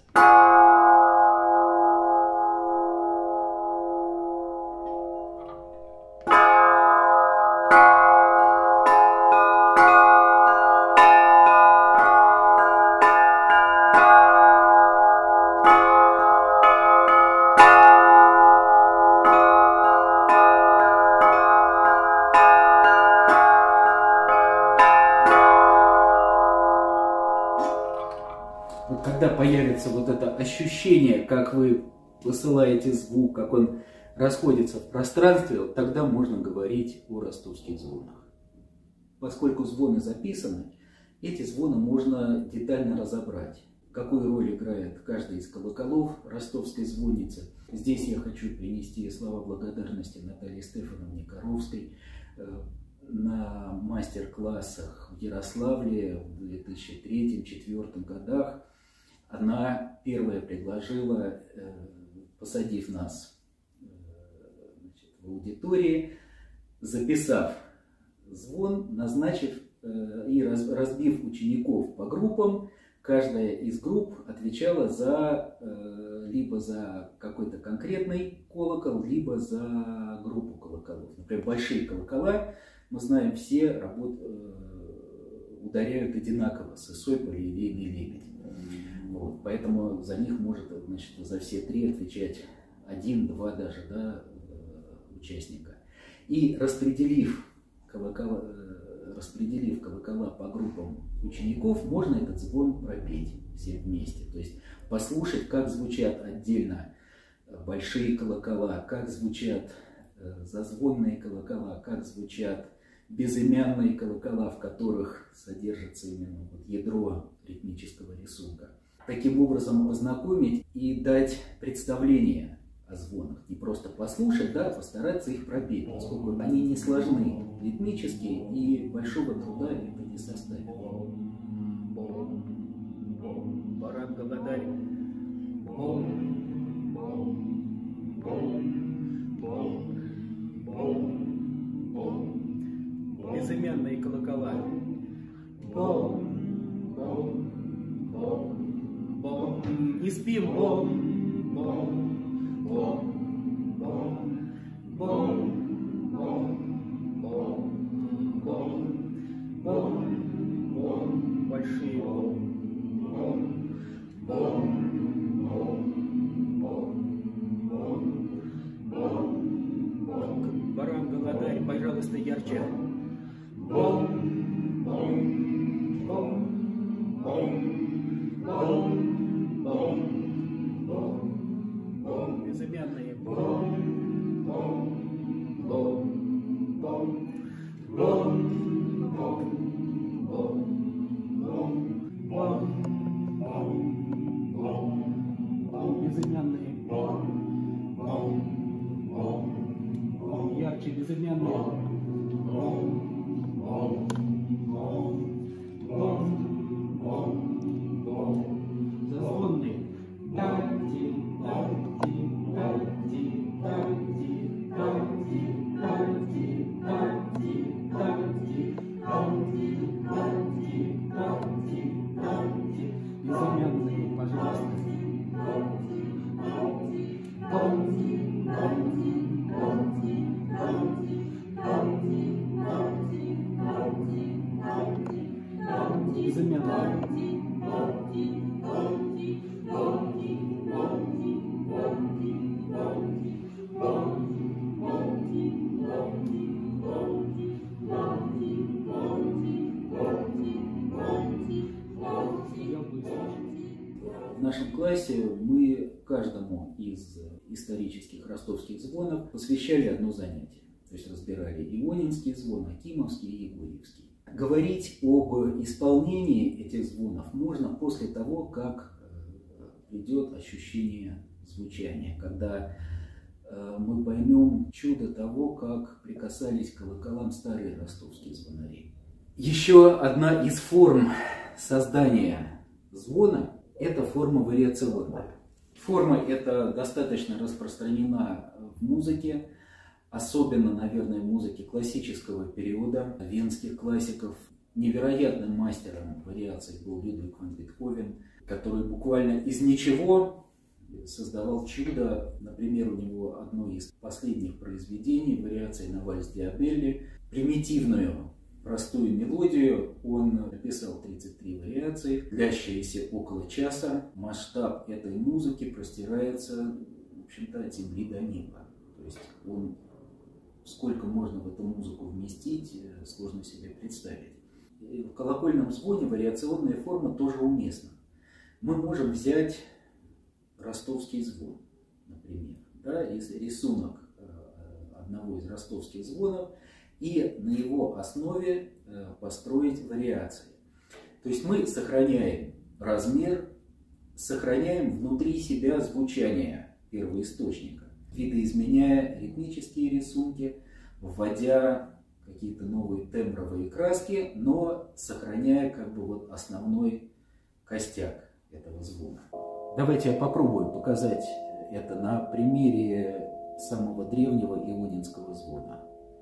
Вот когда появится вот это ощущение, как вы посылаете звук, как он расходится в пространстве, вот тогда можно говорить о ростовских звонах. Поскольку звоны записаны, эти звоны можно детально разобрать, какую роль играет каждый из колоколов ростовской звонницы. Здесь я хочу принести слова благодарности Наталье Стефановне Коровской. На мастер-классах в Ярославле в 2003-2004 годах она первая предложила, посадив нас в аудитории, записав звон, назначив и разбив учеников по группам, каждая из групп отвечала либо за какой-то конкретный колокол, либо за группу колоколов. Например, большие колокола, мы знаем, все ударяют одинаково, сысой, полилейный лебедь. Вот, поэтому за них может, за все три отвечать один-два даже, да, участника. И распределив колокола по группам учеников, можно этот звон пропеть все вместе. То есть послушать, как звучат отдельно большие колокола, как звучат зазвонные колокола, как звучат безымянные колокола, в которых содержится именно ядро ритмического рисунка. Таким образом познакомить и дать представление о звонах. Не просто послушать, да, а постараться их пропеть, поскольку они не сложны ритмически и большого труда это не составит. Баран Галадарь. Безымянные колокола. Не спим. Большие. Баран Галадарь, пожалуйста, ярче. Безымянные. Безымянные. Ярче безымянные. Зазвонные. Безымянные, пожалуйста. В нашем классе мы каждому из исторических ростовских звонов посвящали одно занятие. То есть разбирали ионинский звон, акимовский и егорьевский. Говорить об исполнении этих звонов можно после того, как придет ощущение звучания, когда мы поймем чудо того, как прикасались к колоколам старые ростовские звонари. Еще одна из форм создания звона – это форма вариационная. Форма эта достаточно распространена в музыке, особенно, наверное, в музыке классического периода, венских классиков. Невероятным мастером вариаций был Людвиг ван Бетховен, который буквально из ничего создавал чудо. Например, у него одно из последних произведений, вариации на вальс Диабелли, примитивную, простую мелодию. Он написал 33 вариации, длящиеся около часа. Масштаб этой музыки простирается, в общем-то, от земли до неба. То есть сколько можно в эту музыку вместить, сложно себе представить. И в колокольном звоне вариационная форма тоже уместна. Мы можем взять ростовский звон, например, да, рисунок одного из ростовских звонов, и на его основе построить вариации. То есть мы сохраняем размер, сохраняем внутри себя звучание первоисточника, видоизменяя ритмические рисунки, вводя какие-то новые тембровые краски, но сохраняя как бы вот основной костяк этого звука. Давайте я попробую показать это на примере самого древнего ионинского звона.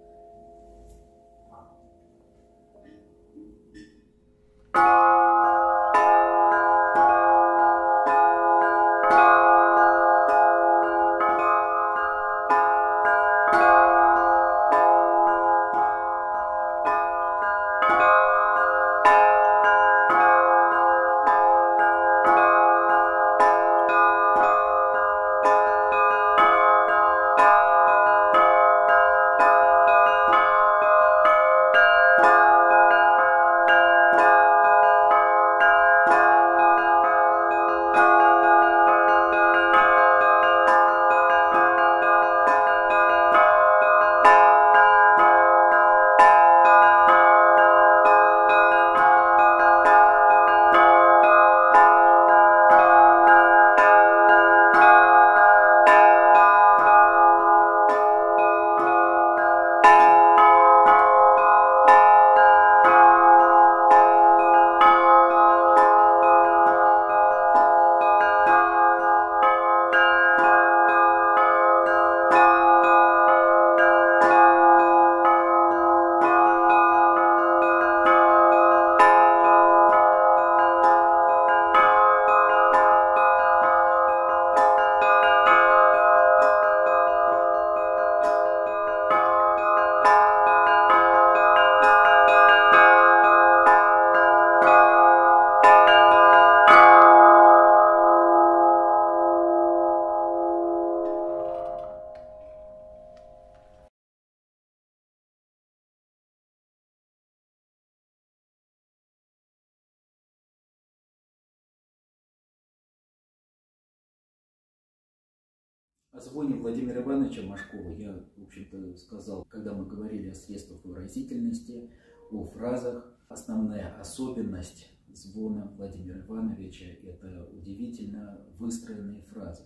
О звоне Владимира Ивановича Машкова я, в общем-то, сказал, когда мы говорили о средствах выразительности, о фразах. Основная особенность звона Владимира Ивановича – это удивительно выстроенные фразы.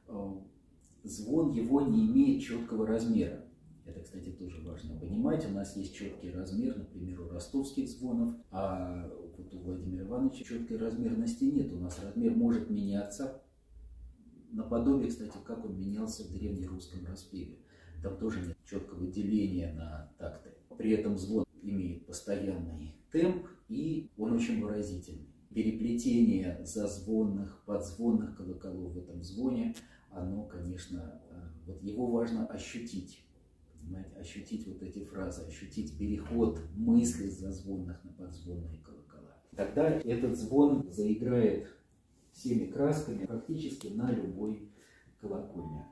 Звон его не имеет четкого размера. Это, кстати, тоже важно понимать. У нас есть четкий размер, например, у ростовских звонов, а вот у Владимира Ивановича четкой размерности нет. У нас размер может меняться. Наподобие, кстати, как он менялся в древнерусском распеве. Там тоже нет четкого деления на такты. При этом звон имеет постоянный темп, и он очень выразительный. Переплетение зазвонных, подзвонных колоколов в этом звоне, оно, конечно, вот его важно ощутить. Понимаете? Ощутить вот эти фразы, ощутить переход мысли с зазвонных на подзвонные колокола. Тогда этот звон заиграет всеми красками практически на любой колокольне.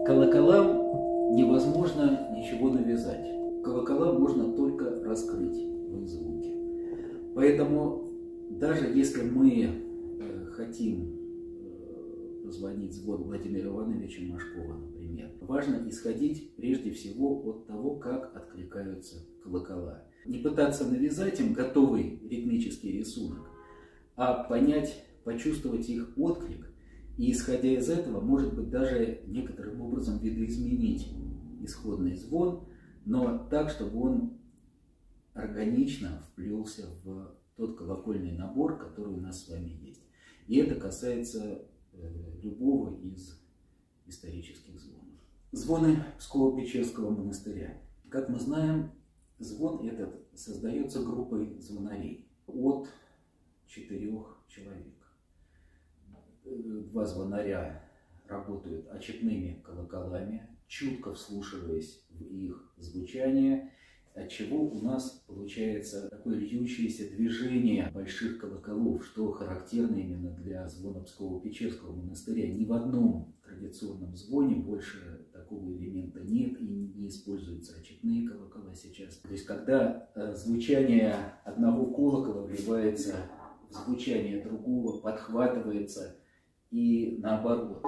Колоколам невозможно ничего навязать. Колоколам можно только раскрыть в их звуке. Поэтому даже если мы хотим позвонить звон Владимира Ивановича Машкова, например, важно исходить прежде всего от того, как откликаются колокола. Не пытаться навязать им готовый ритмический рисунок, а понять, почувствовать их отклик. И исходя из этого, может быть, даже некоторым образом видоизменить исходный звон, но так, чтобы он органично вплелся в тот колокольный набор, который у нас с вами есть. И это касается любого из исторических звонов. Звоны Псково-Печерского монастыря. Как мы знаем, звон этот создается группой звонарей от 4 человек. 2 звонаря работают очепными колоколами, чутко вслушиваясь в их звучание, отчего у нас получается такое льющееся движение больших колоколов, что характерно именно для звона Псково-Печерского монастыря. Ни в одном традиционном звоне больше такого элемента нет, и не используются очередные колокола сейчас. То есть, когда звучание одного колокола вливается в звучание другого, подхватывается и наоборот.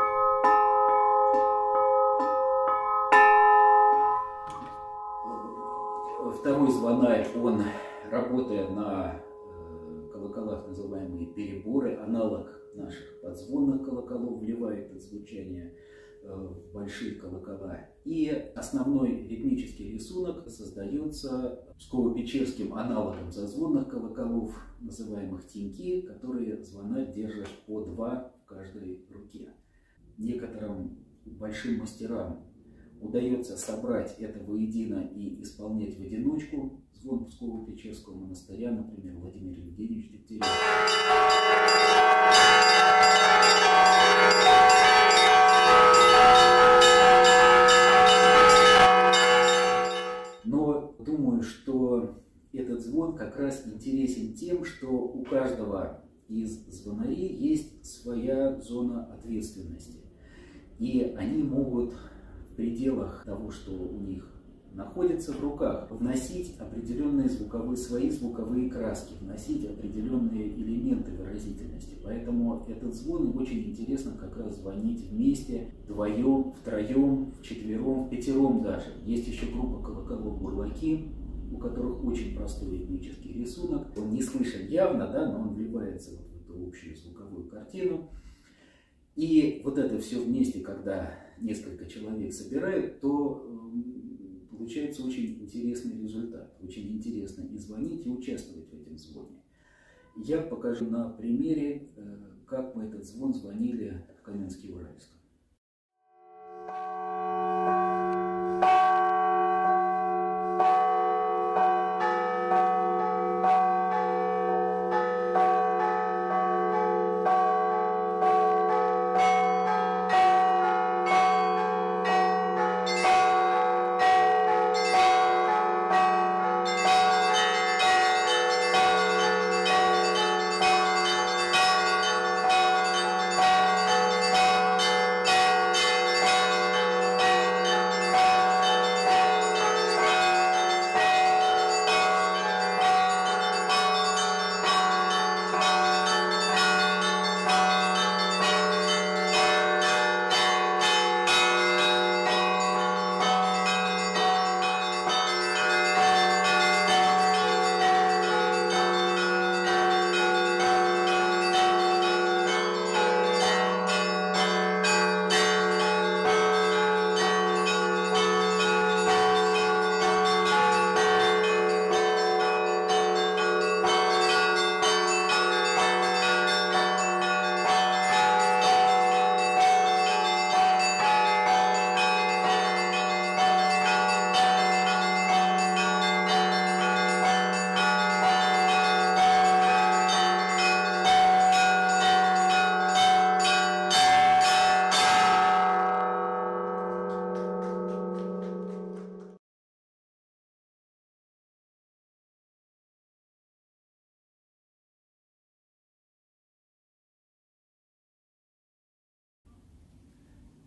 Второй звонарь, он, работая на колоколах, называемые переборы, аналог наших подзвонных колоколов, вливает это звучание в большие колокола. И основной ритмический рисунок создается Псково-Печерским аналогом зазвонных колоколов, называемых теньки, которые звонарь держит по 2 в каждой руке. Некоторым большим мастерам удается собрать это воедино и исполнять в одиночку звон Псково-Печерского монастыря, например, Владимир Евгеньевич Дегтярев. Но думаю, что этот звон как раз интересен тем, что у каждого из звонарей есть своя зона ответственности. И они могут в пределах того, что у них находится в руках, вносить определенные свои звуковые краски, вносить определенные элементы выразительности. Поэтому этот звон очень интересно как раз звонить вместе, вдвоем, втроем, вчетвером, впятером даже. Есть еще группа колоколов бурлаки, у которых очень простой ритмический рисунок. Он не слышен явно, да, но он вливается в эту общую звуковую картину. И вот это все вместе, когда несколько человек собирают, то получается очень интересный результат. Очень интересно и звонить, и участвовать в этом звоне. Я покажу на примере, как мы этот звон звонили в Каменске-Уральском.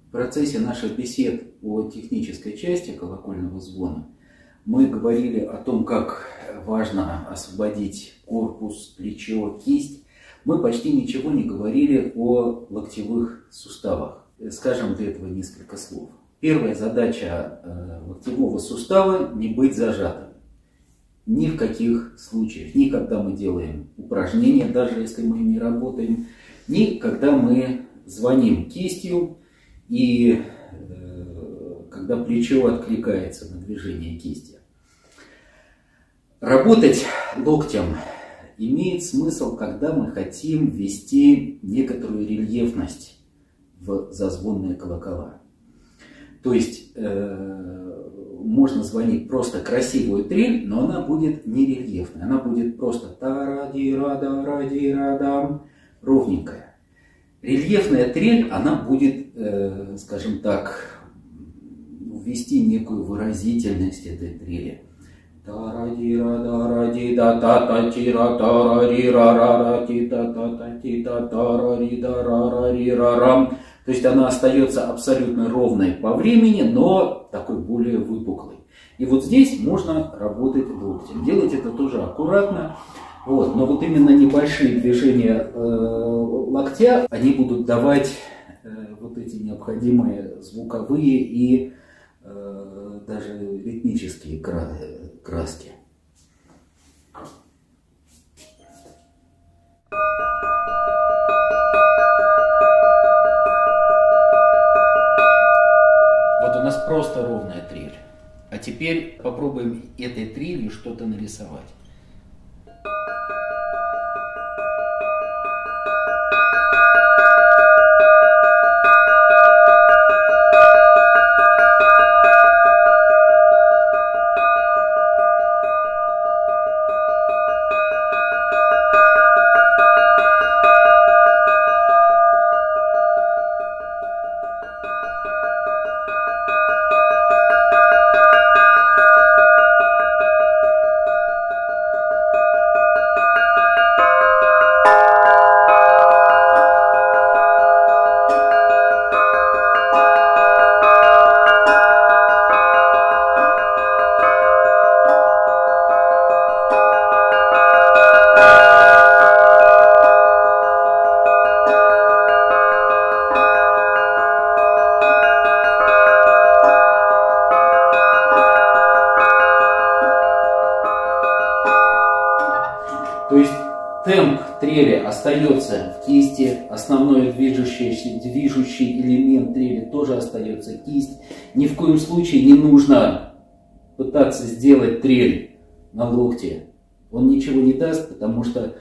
В процессе наших бесед о технической части колокольного звона мы говорили о том, как важно освободить корпус, плечо, кисть. Мы почти ничего не говорили о локтевых суставах. Скажем для этого несколько слов. Первая задача локтевого сустава – не быть зажатым. Ни в каких случаях. Ни когда мы делаем упражнения, даже если мы не работаем, ни когда мы звоним кистью и когда плечо откликается на движение кисти. Работать локтем имеет смысл, когда мы хотим ввести некоторую рельефность в зазвонные колокола. То есть можно звонить просто красивую трель, но она будет не рельефной. Она будет просто та-ра-ди-ра-да-ра-ди-ра-дам, ровненькая. Рельефная трель, она будет, скажем так, ввести некую выразительность этой трели. То есть она остается абсолютно ровной по времени, но такой более выпуклой. И вот здесь можно работать локтем. Делать это тоже аккуратно. Вот. Но вот именно небольшие движения локтя, они будут давать вот эти необходимые звуковые и даже ритмические краски. Вот у нас просто ровная трель. А теперь попробуем этой трелью что-то нарисовать. То есть темп трели остается в кисти, основной движущий элемент трели тоже остается кисть. Ни в коем случае не нужно пытаться сделать трель на локте. Он ничего не даст, потому что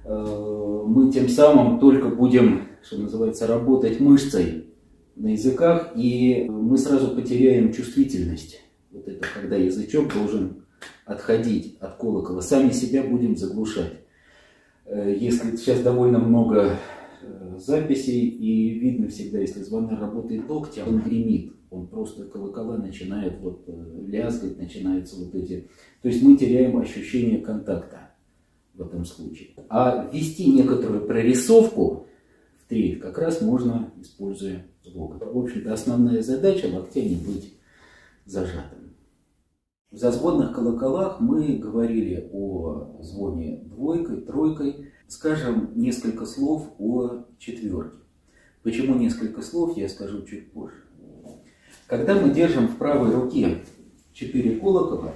мы тем самым только будем, что называется, работать мышцей на языках, и мы сразу потеряем чувствительность. Вот это когда язычок должен отходить от колокола. Сами себя будем заглушать. Если сейчас довольно много записей, и видно всегда, если звонарь работает локтем, он гремит, он просто колокола начинает вот лязгать, начинаются вот эти. То есть мы теряем ощущение контакта в этом случае. А ввести некоторую прорисовку в трель как раз можно, используя звук. В общем-то, основная задача локтя не быть зажатым. В зазвонных колоколах мы говорили о звоне двойкой, тройкой. Скажем несколько слов о четверке. Почему несколько слов, я скажу чуть позже. Когда мы держим в правой руке 4 колокола,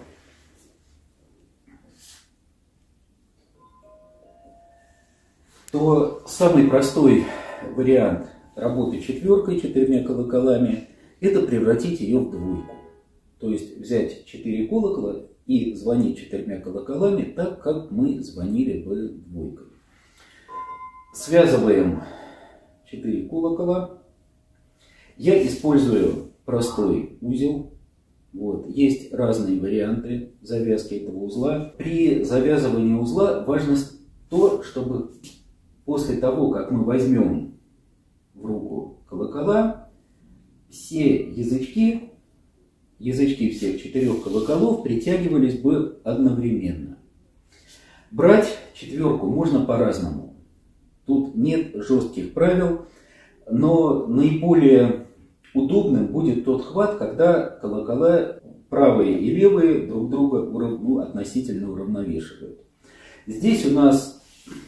то самый простой вариант работы четверкой, 4 колоколами, это превратить ее в двойку. То есть взять 4 колокола и звонить 4 колоколами так, как мы звонили бы двойкой. Связываем 4 колокола. Я использую простой узел. Вот. Есть разные варианты завязки этого узла. При завязывании узла важно то, чтобы после того, как мы возьмем в руку колокола, все язычки всех 4 колоколов притягивались бы одновременно. Брать четверку можно по-разному. Тут нет жестких правил, но наиболее удобным будет тот хват, когда колокола правые и левые друг друга относительно уравновешивают. Здесь у нас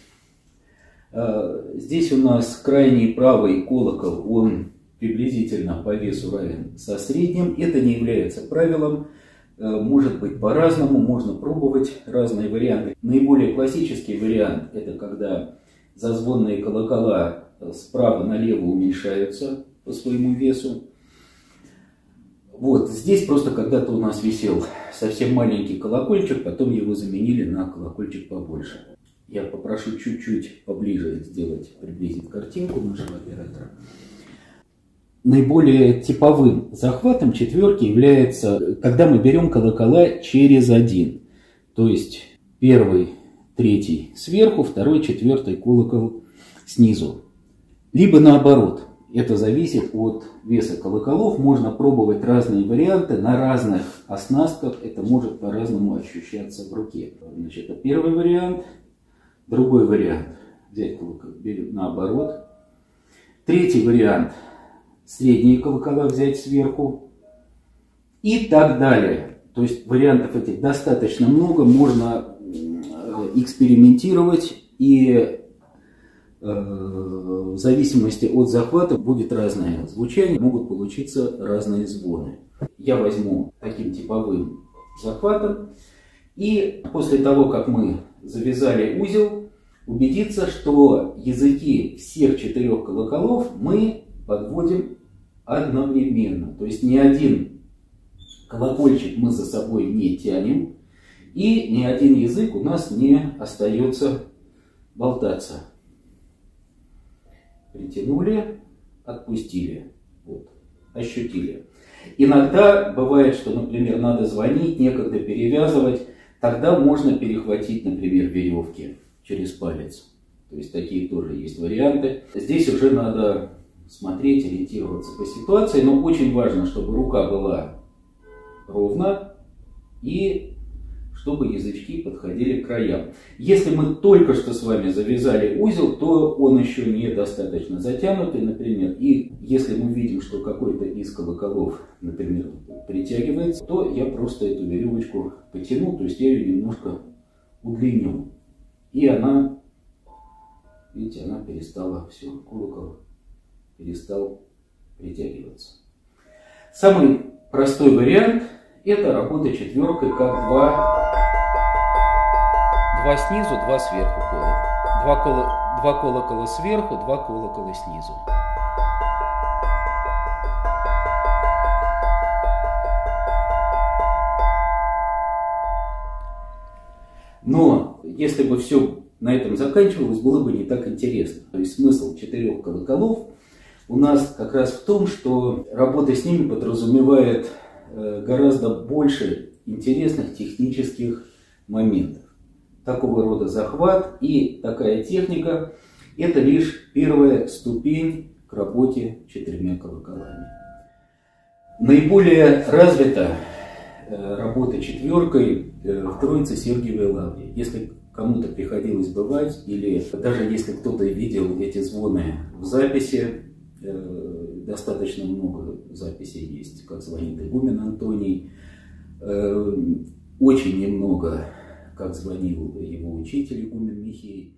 крайний правый колокол, он приблизительно по весу равен со средним. Это не является правилом, может быть по-разному, можно пробовать разные варианты. Наиболее классический вариант — это когда зазвонные колокола справа налево уменьшаются по своему весу. Вот здесь просто когда-то у нас висел совсем маленький колокольчик, потом его заменили на колокольчик побольше. Я попрошу чуть-чуть поближе сделать, приблизить картинку нашего оператора. Наиболее типовым захватом четверки является, когда мы берем колокола через один. То есть первый, третий сверху, второй, четвертый колокол снизу. Либо наоборот. Это зависит от веса колоколов. Можно пробовать разные варианты на разных оснастках. Это может по-разному ощущаться в руке. Значит, это первый вариант. Другой вариант. Взять колокол, берем наоборот. Третий вариант. Средние колокола взять сверху. И так далее. То есть вариантов этих достаточно много. Можно экспериментировать, и в зависимости от захвата будет разное звучание, могут получиться разные звоны. Я возьму таким типовым захватом, и после того, как мы завязали узел, убедиться, что языки всех 4 колоколов мы подводим одновременно. То есть ни один колокольчик мы за собой не тянем, и ни один язык у нас не остается болтаться. Притянули, отпустили, вот, ощутили. Иногда бывает, что, например, надо звонить, некогда перевязывать, тогда можно перехватить, например, веревки через палец. То есть такие тоже есть варианты. Здесь уже надо смотреть, ориентироваться по ситуации, но очень важно, чтобы рука была ровна и чтобы язычки подходили к краям. Если мы только что с вами завязали узел, то он еще недостаточно затянутый, например, и если мы видим, что какой-то из колоколов, например, притягивается, то я просто эту веревочку потяну, то есть я ее немножко удлиню. И она, видите, она перестала, все, колокол перестал притягиваться. Самый простой вариант — это работа четверкой, как два снизу, два сверху колокола. Два колокола сверху, два колокола снизу. Но если бы все на этом заканчивалось, было бы не так интересно. То есть смысл 4 колоколов у нас как раз в том, что работа с ними подразумевает гораздо больше интересных технических моментов. Такого рода захват и такая техника — это лишь первая ступень к работе 4 колоколами. Наиболее развита работа четверкой в Троице-Сергиевой лавре. Если кому-то приходилось бывать, или даже если кто-то видел эти звоны в записи, достаточно много записей есть, как звонит игумен Антоний, очень немного, как звонил его учитель игумен Михей.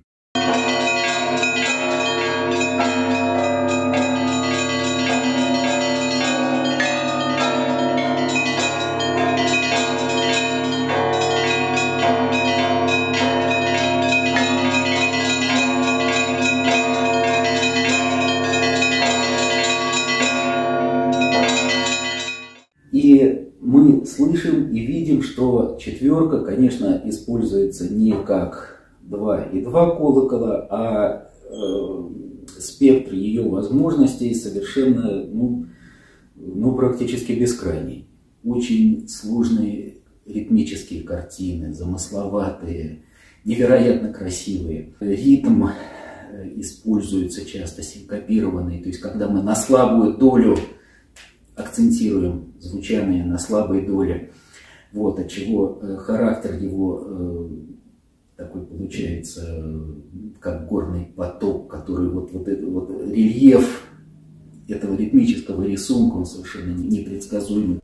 И мы слышим и видим, что четверка, конечно, используется не как 2 и 2 колокола, а спектр ее возможностей совершенно, практически бескрайний. Очень сложные ритмические картины, замысловатые, невероятно красивые. Ритм используется часто синкопированный, то есть когда мы на слабую долю акцентируем звучание на слабой доле, вот, отчего характер его такой получается, как горный поток, который вот этот вот рельеф этого ритмического рисунка, он совершенно непредсказуемый.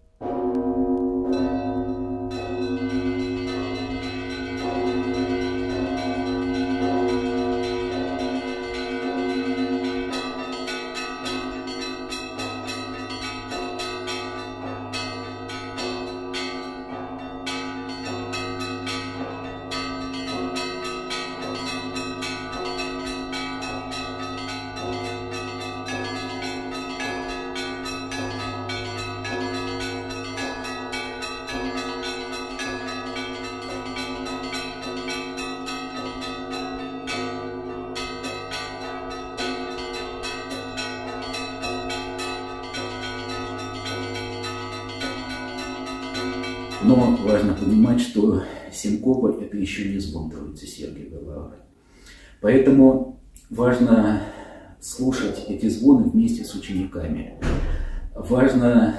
Но важно понимать, что синкопа – это еще не звон Троицы Сергиевой Лавры. Поэтому важно слушать эти звоны вместе с учениками. Важно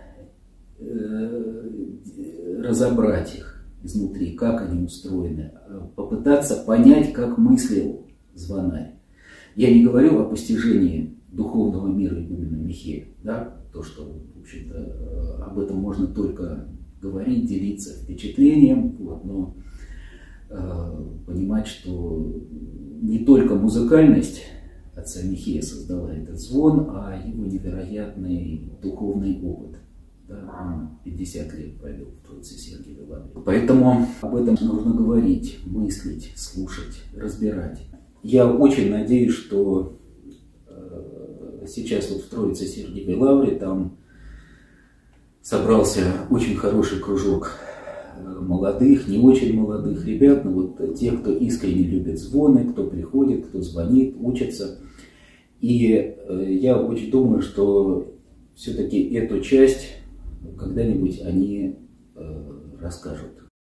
разобрать их изнутри, как они устроены, попытаться понять, как мыслил звонарь. Я не говорю о постижении духовного мира игумена Михея, да? То, что, в общем-то, об этом можно только говорить, делиться впечатлением, вот, но понимать, что не только музыкальность отца Михея создала этот звон, а его невероятный духовный опыт. Да, он 50 лет провел в Троице Сергиевой Лавре. Поэтому об этом нужно говорить, мыслить, слушать, разбирать. Я очень надеюсь, что сейчас вот в Троице Сергиевой Лавре там собрался очень хороший кружок молодых, не очень молодых ребят, но вот те, кто искренне любит звоны, кто приходит, кто звонит, учится. И я очень думаю, что все-таки эту часть когда-нибудь они расскажут.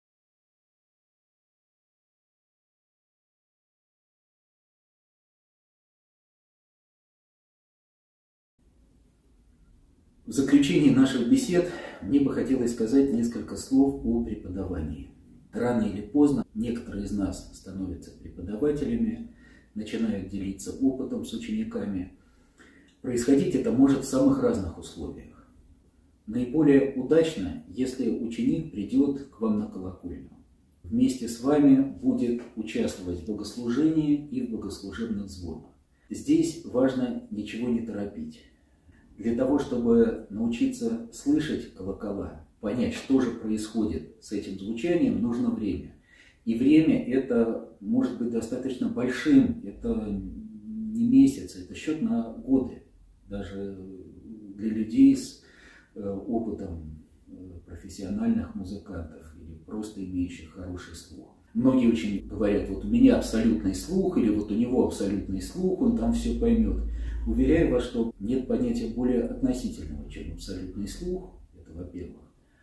В заключении наших бесед мне бы хотелось сказать несколько слов о преподавании. Рано или поздно некоторые из нас становятся преподавателями, начинают делиться опытом с учениками. Происходить это может в самых разных условиях. Наиболее удачно, если ученик придет к вам на колокольню. Вместе с вами будет участвовать в богослужении и в богослужебных звонах. Здесь важно ничего не торопить. Для того, чтобы научиться слышать колокола, понять, что же происходит с этим звучанием, нужно время. И время это может быть достаточно большим, это не месяц, это счет на годы. Даже для людей с опытом профессиональных музыкантов или просто имеющих хороший слух. Многие очень говорят, вот у меня абсолютный слух, или вот у него абсолютный слух, он там все поймет. Уверяю вас, что нет понятия более относительного, чем абсолютный слух, это во-первых.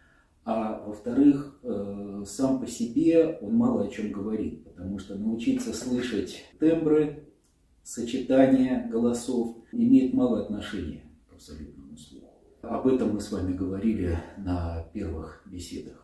А во-вторых, сам по себе он мало о чем говорит, потому что научиться слышать тембры, сочетания голосов имеет мало отношения к абсолютному слуху. Об этом мы с вами говорили на первых беседах.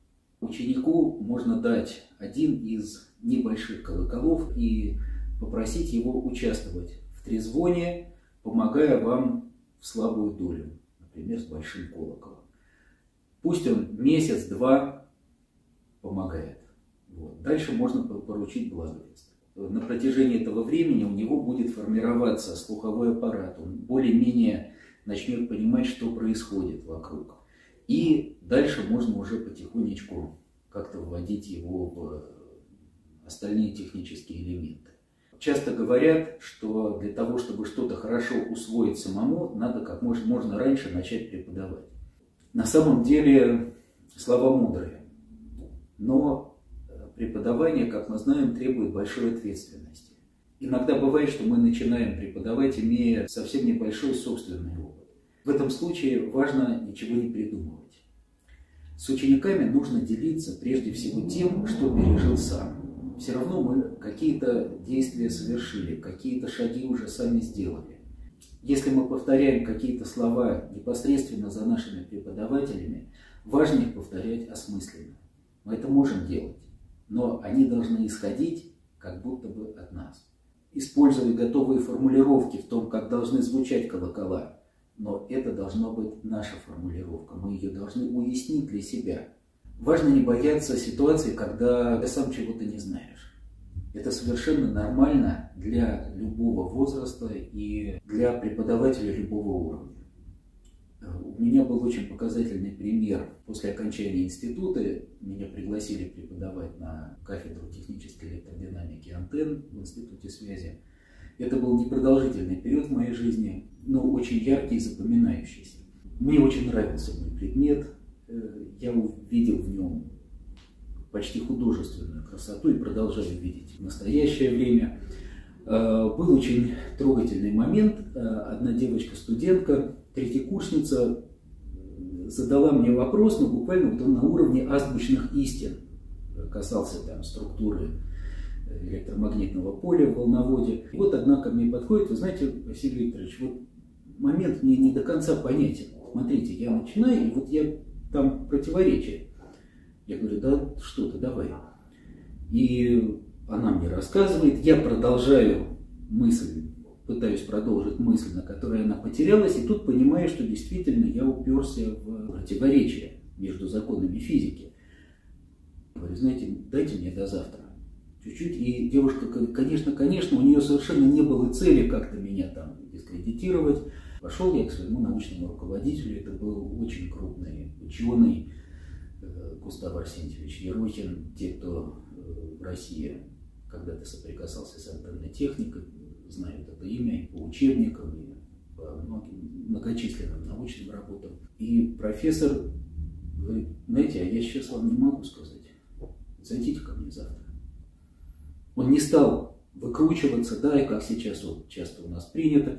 Ученику можно дать один из небольших колоколов и попросить его участвовать в трезвоне, помогая вам в слабую долю, например, с большим колоколом. Пусть он месяц-два помогает. Вот. Дальше можно поручить благовест. На протяжении этого времени у него будет формироваться слуховой аппарат, он более-менее начнет понимать, что происходит вокруг. И дальше можно уже потихонечку как-то вводить его в остальные технические элементы. Часто говорят, что для того, чтобы что-то хорошо усвоить самому, надо как можно раньше начать преподавать. На самом деле слова мудрые, но преподавание, как мы знаем, требует большой ответственности. Иногда бывает, что мы начинаем преподавать, имея совсем небольшой собственный опыт. В этом случае важно ничего не придумывать. С учениками нужно делиться прежде всего тем, что пережил сам. Все равно мы какие-то действия совершили, какие-то шаги уже сами сделали. Если мы повторяем какие-то слова непосредственно за нашими преподавателями, важно их повторять осмысленно. Мы это можем делать, но они должны исходить как будто бы от нас. использовать готовые формулировки в том, как должны звучать колокола. Но это должна быть наша формулировка. Мы ее должны уяснить для себя. Важно не бояться ситуации, когда ты сам чего-то не знаешь. Это совершенно нормально для любого возраста и для преподавателя любого уровня. У меня был очень показательный пример. После окончания института меня пригласили преподавать на кафедру технической электродинамики антенн в Институте связи. Это был непродолжительный период в моей жизни, но очень яркий и запоминающийся. Мне очень нравился мой предмет. Я увидел в нем почти художественную красоту и продолжаю видеть в настоящее время. Был очень трогательный момент. Одна девочка-студентка, третьекурсница, задала мне вопрос, но буквально вот он на уровне азбучных истин, касался там структуры электромагнитного поля в волноводе. И вот одна ко мне подходит: вы знаете, Василий Викторович, вот момент мне не до конца понятен. Смотрите, я начинаю, и вот я там противоречие. Я говорю: да что ты, давай. И она мне рассказывает, я продолжаю мысль, пытаюсь продолжить мысль, на которой она потерялась, и тут понимаю, что действительно я уперся в противоречие между законами физики. Я говорю: знаете, дайте мне до завтра. Чуть-чуть. И девушка, конечно, у нее совершенно не было цели как-то меня там дискредитировать. Пошел я к своему научному руководителю, это был очень крупный ученый Густав Арсентьевич Ерохин. Те, кто в России когда-то соприкасался с антенной техникой, знают это имя и по учебникам, и по многочисленным научным работам. И профессор говорит: знаете, а я сейчас вам не могу сказать, зайдите ко мне завтра. Он не стал выкручиваться, да, и как сейчас вот часто у нас принято: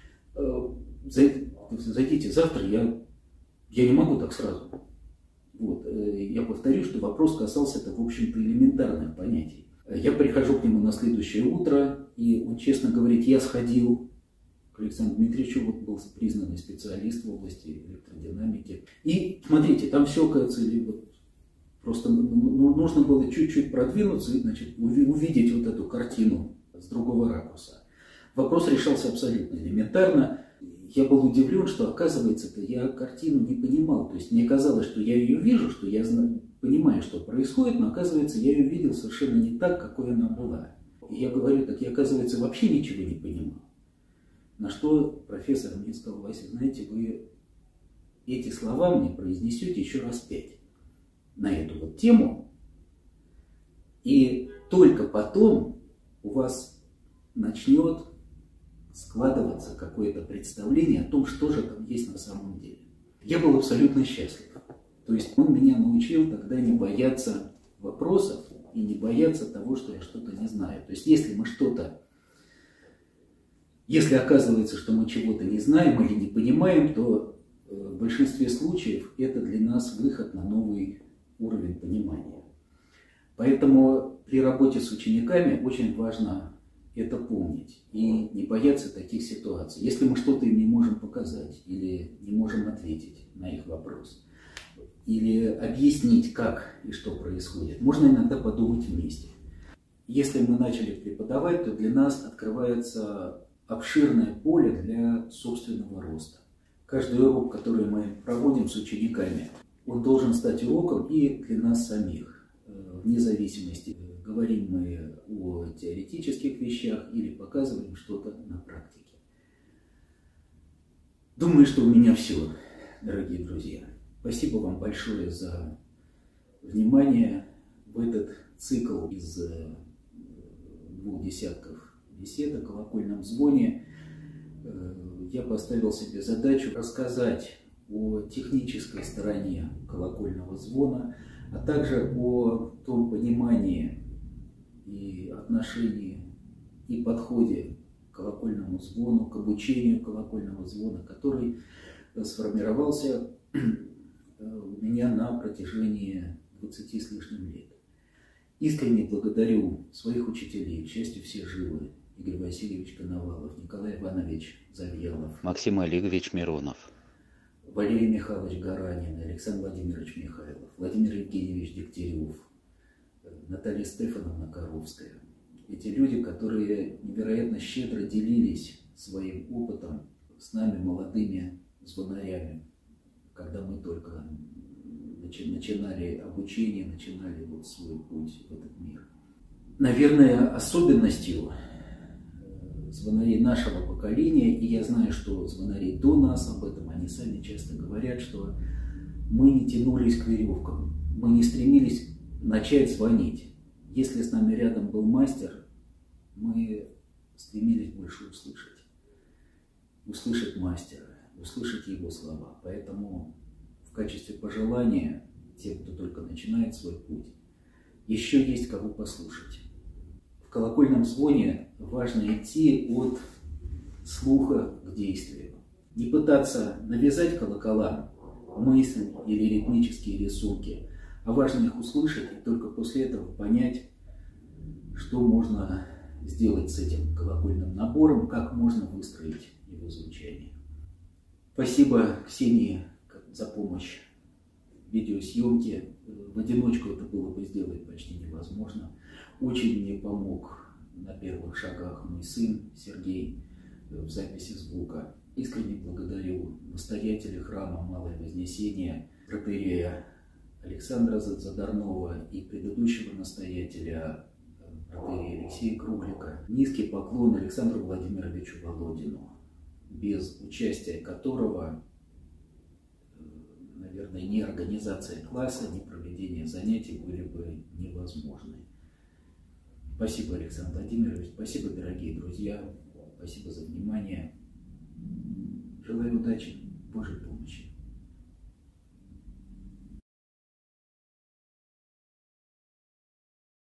зайдите завтра, я не могу так сразу. Вот. Я повторю, что вопрос касался, в общем-то, элементарных понятий. Я прихожу к нему на следующее утро, и он честно говорит: я сходил к Александру Дмитриевичу, вот был признанный специалист в области электродинамики. И смотрите, там все, кажется, вот просто нужно было чуть-чуть продвинуться и, значит, увидеть вот эту картину с другого ракурса. Вопрос решался абсолютно элементарно. Я был удивлен, что, оказывается, я картину не понимал. То есть мне казалось, что я ее вижу, что я понимаю, что происходит, но, оказывается, я ее видел совершенно не так, какой она была. И я говорю: так я, оказывается, вообще ничего не понимал. На что профессор мне сказал: Вася, знаете, вы эти слова мне произнесете еще раз 5 на эту вот тему, и только потом у вас начнет складываться какое-то представление о том, что же там есть на самом деле. Я был абсолютно счастлив. То есть он меня научил тогда не бояться вопросов и не бояться того, что я что-то не знаю. То есть если оказывается, что мы чего-то не знаем или не понимаем, то в большинстве случаев это для нас выход на новый уровень понимания. Поэтому при работе с учениками очень важно это помнить и не бояться таких ситуаций. Если мы что-то им не можем показать или не можем ответить на их вопрос, или объяснить, как и что происходит, можно иногда подумать вместе. Если мы начали преподавать, то для нас открывается обширное поле для собственного роста. Каждый урок, который мы проводим с учениками, он должен стать уроком и для нас самих, вне зависимости, говорим мы о теоретических вещах или показываем что-то на практике. Думаю, что у меня все, дорогие друзья. Спасибо вам большое за внимание в этот цикл из 2 десятков бесед о колокольном звоне. Я поставил себе задачу рассказать о технической стороне колокольного звона, а также о том понимании и отношении и подходе к колокольному звону, к обучению колокольного звона, который сформировался у меня на протяжении 20 с лишним лет. Искренне благодарю своих учителей, к счастью, все живы: Игорь Васильевич Коновалов, Николай Иванович Завьялов, Максим Олегович Миронов, Валерий Михайлович Гаранин, Александр Владимирович Михайлов, Владимир Евгеньевич Дегтярев, Наталья Стефановна Коровская, эти люди, которые невероятно щедро делились своим опытом с нами, молодыми звонарями, когда мы только начинали обучение, начинали вот свой путь в этот мир. Наверное, особенностью звонарей нашего поколения, и я знаю, что звонарей до нас об этом, они сами часто говорят, что мы не тянулись к веревкам, мы не стремились начать звонить. Если с нами рядом был мастер, мы стремились больше услышать мастера, услышать его слова. Поэтому в качестве пожелания тем, кто только начинает свой путь, еще есть кого послушать. В колокольном звоне важно идти от слуха к действию. Не пытаться навязать колоколам мысль или ритмические рисунки, а важно их услышать и только после этого понять, что можно сделать с этим колокольным набором, как можно выстроить его звучание. Спасибо Ксении за помощь в видеосъемке. В одиночку это было бы сделать почти невозможно. Очень мне помог на первых шагах мой сын Сергей в записи звука. Искренне благодарю настоятеля храма Малое Вознесение, протоиерея Александра Задарнова и предыдущего настоятеля протоиерея Алексея Круглика. Низкий поклон Александру Владимировичу Володину, без участия которого, наверное, ни организация класса, ни проведение занятий были бы невозможны. Спасибо, Александр Владимирович, спасибо, дорогие друзья, спасибо за внимание. Желаю удачи.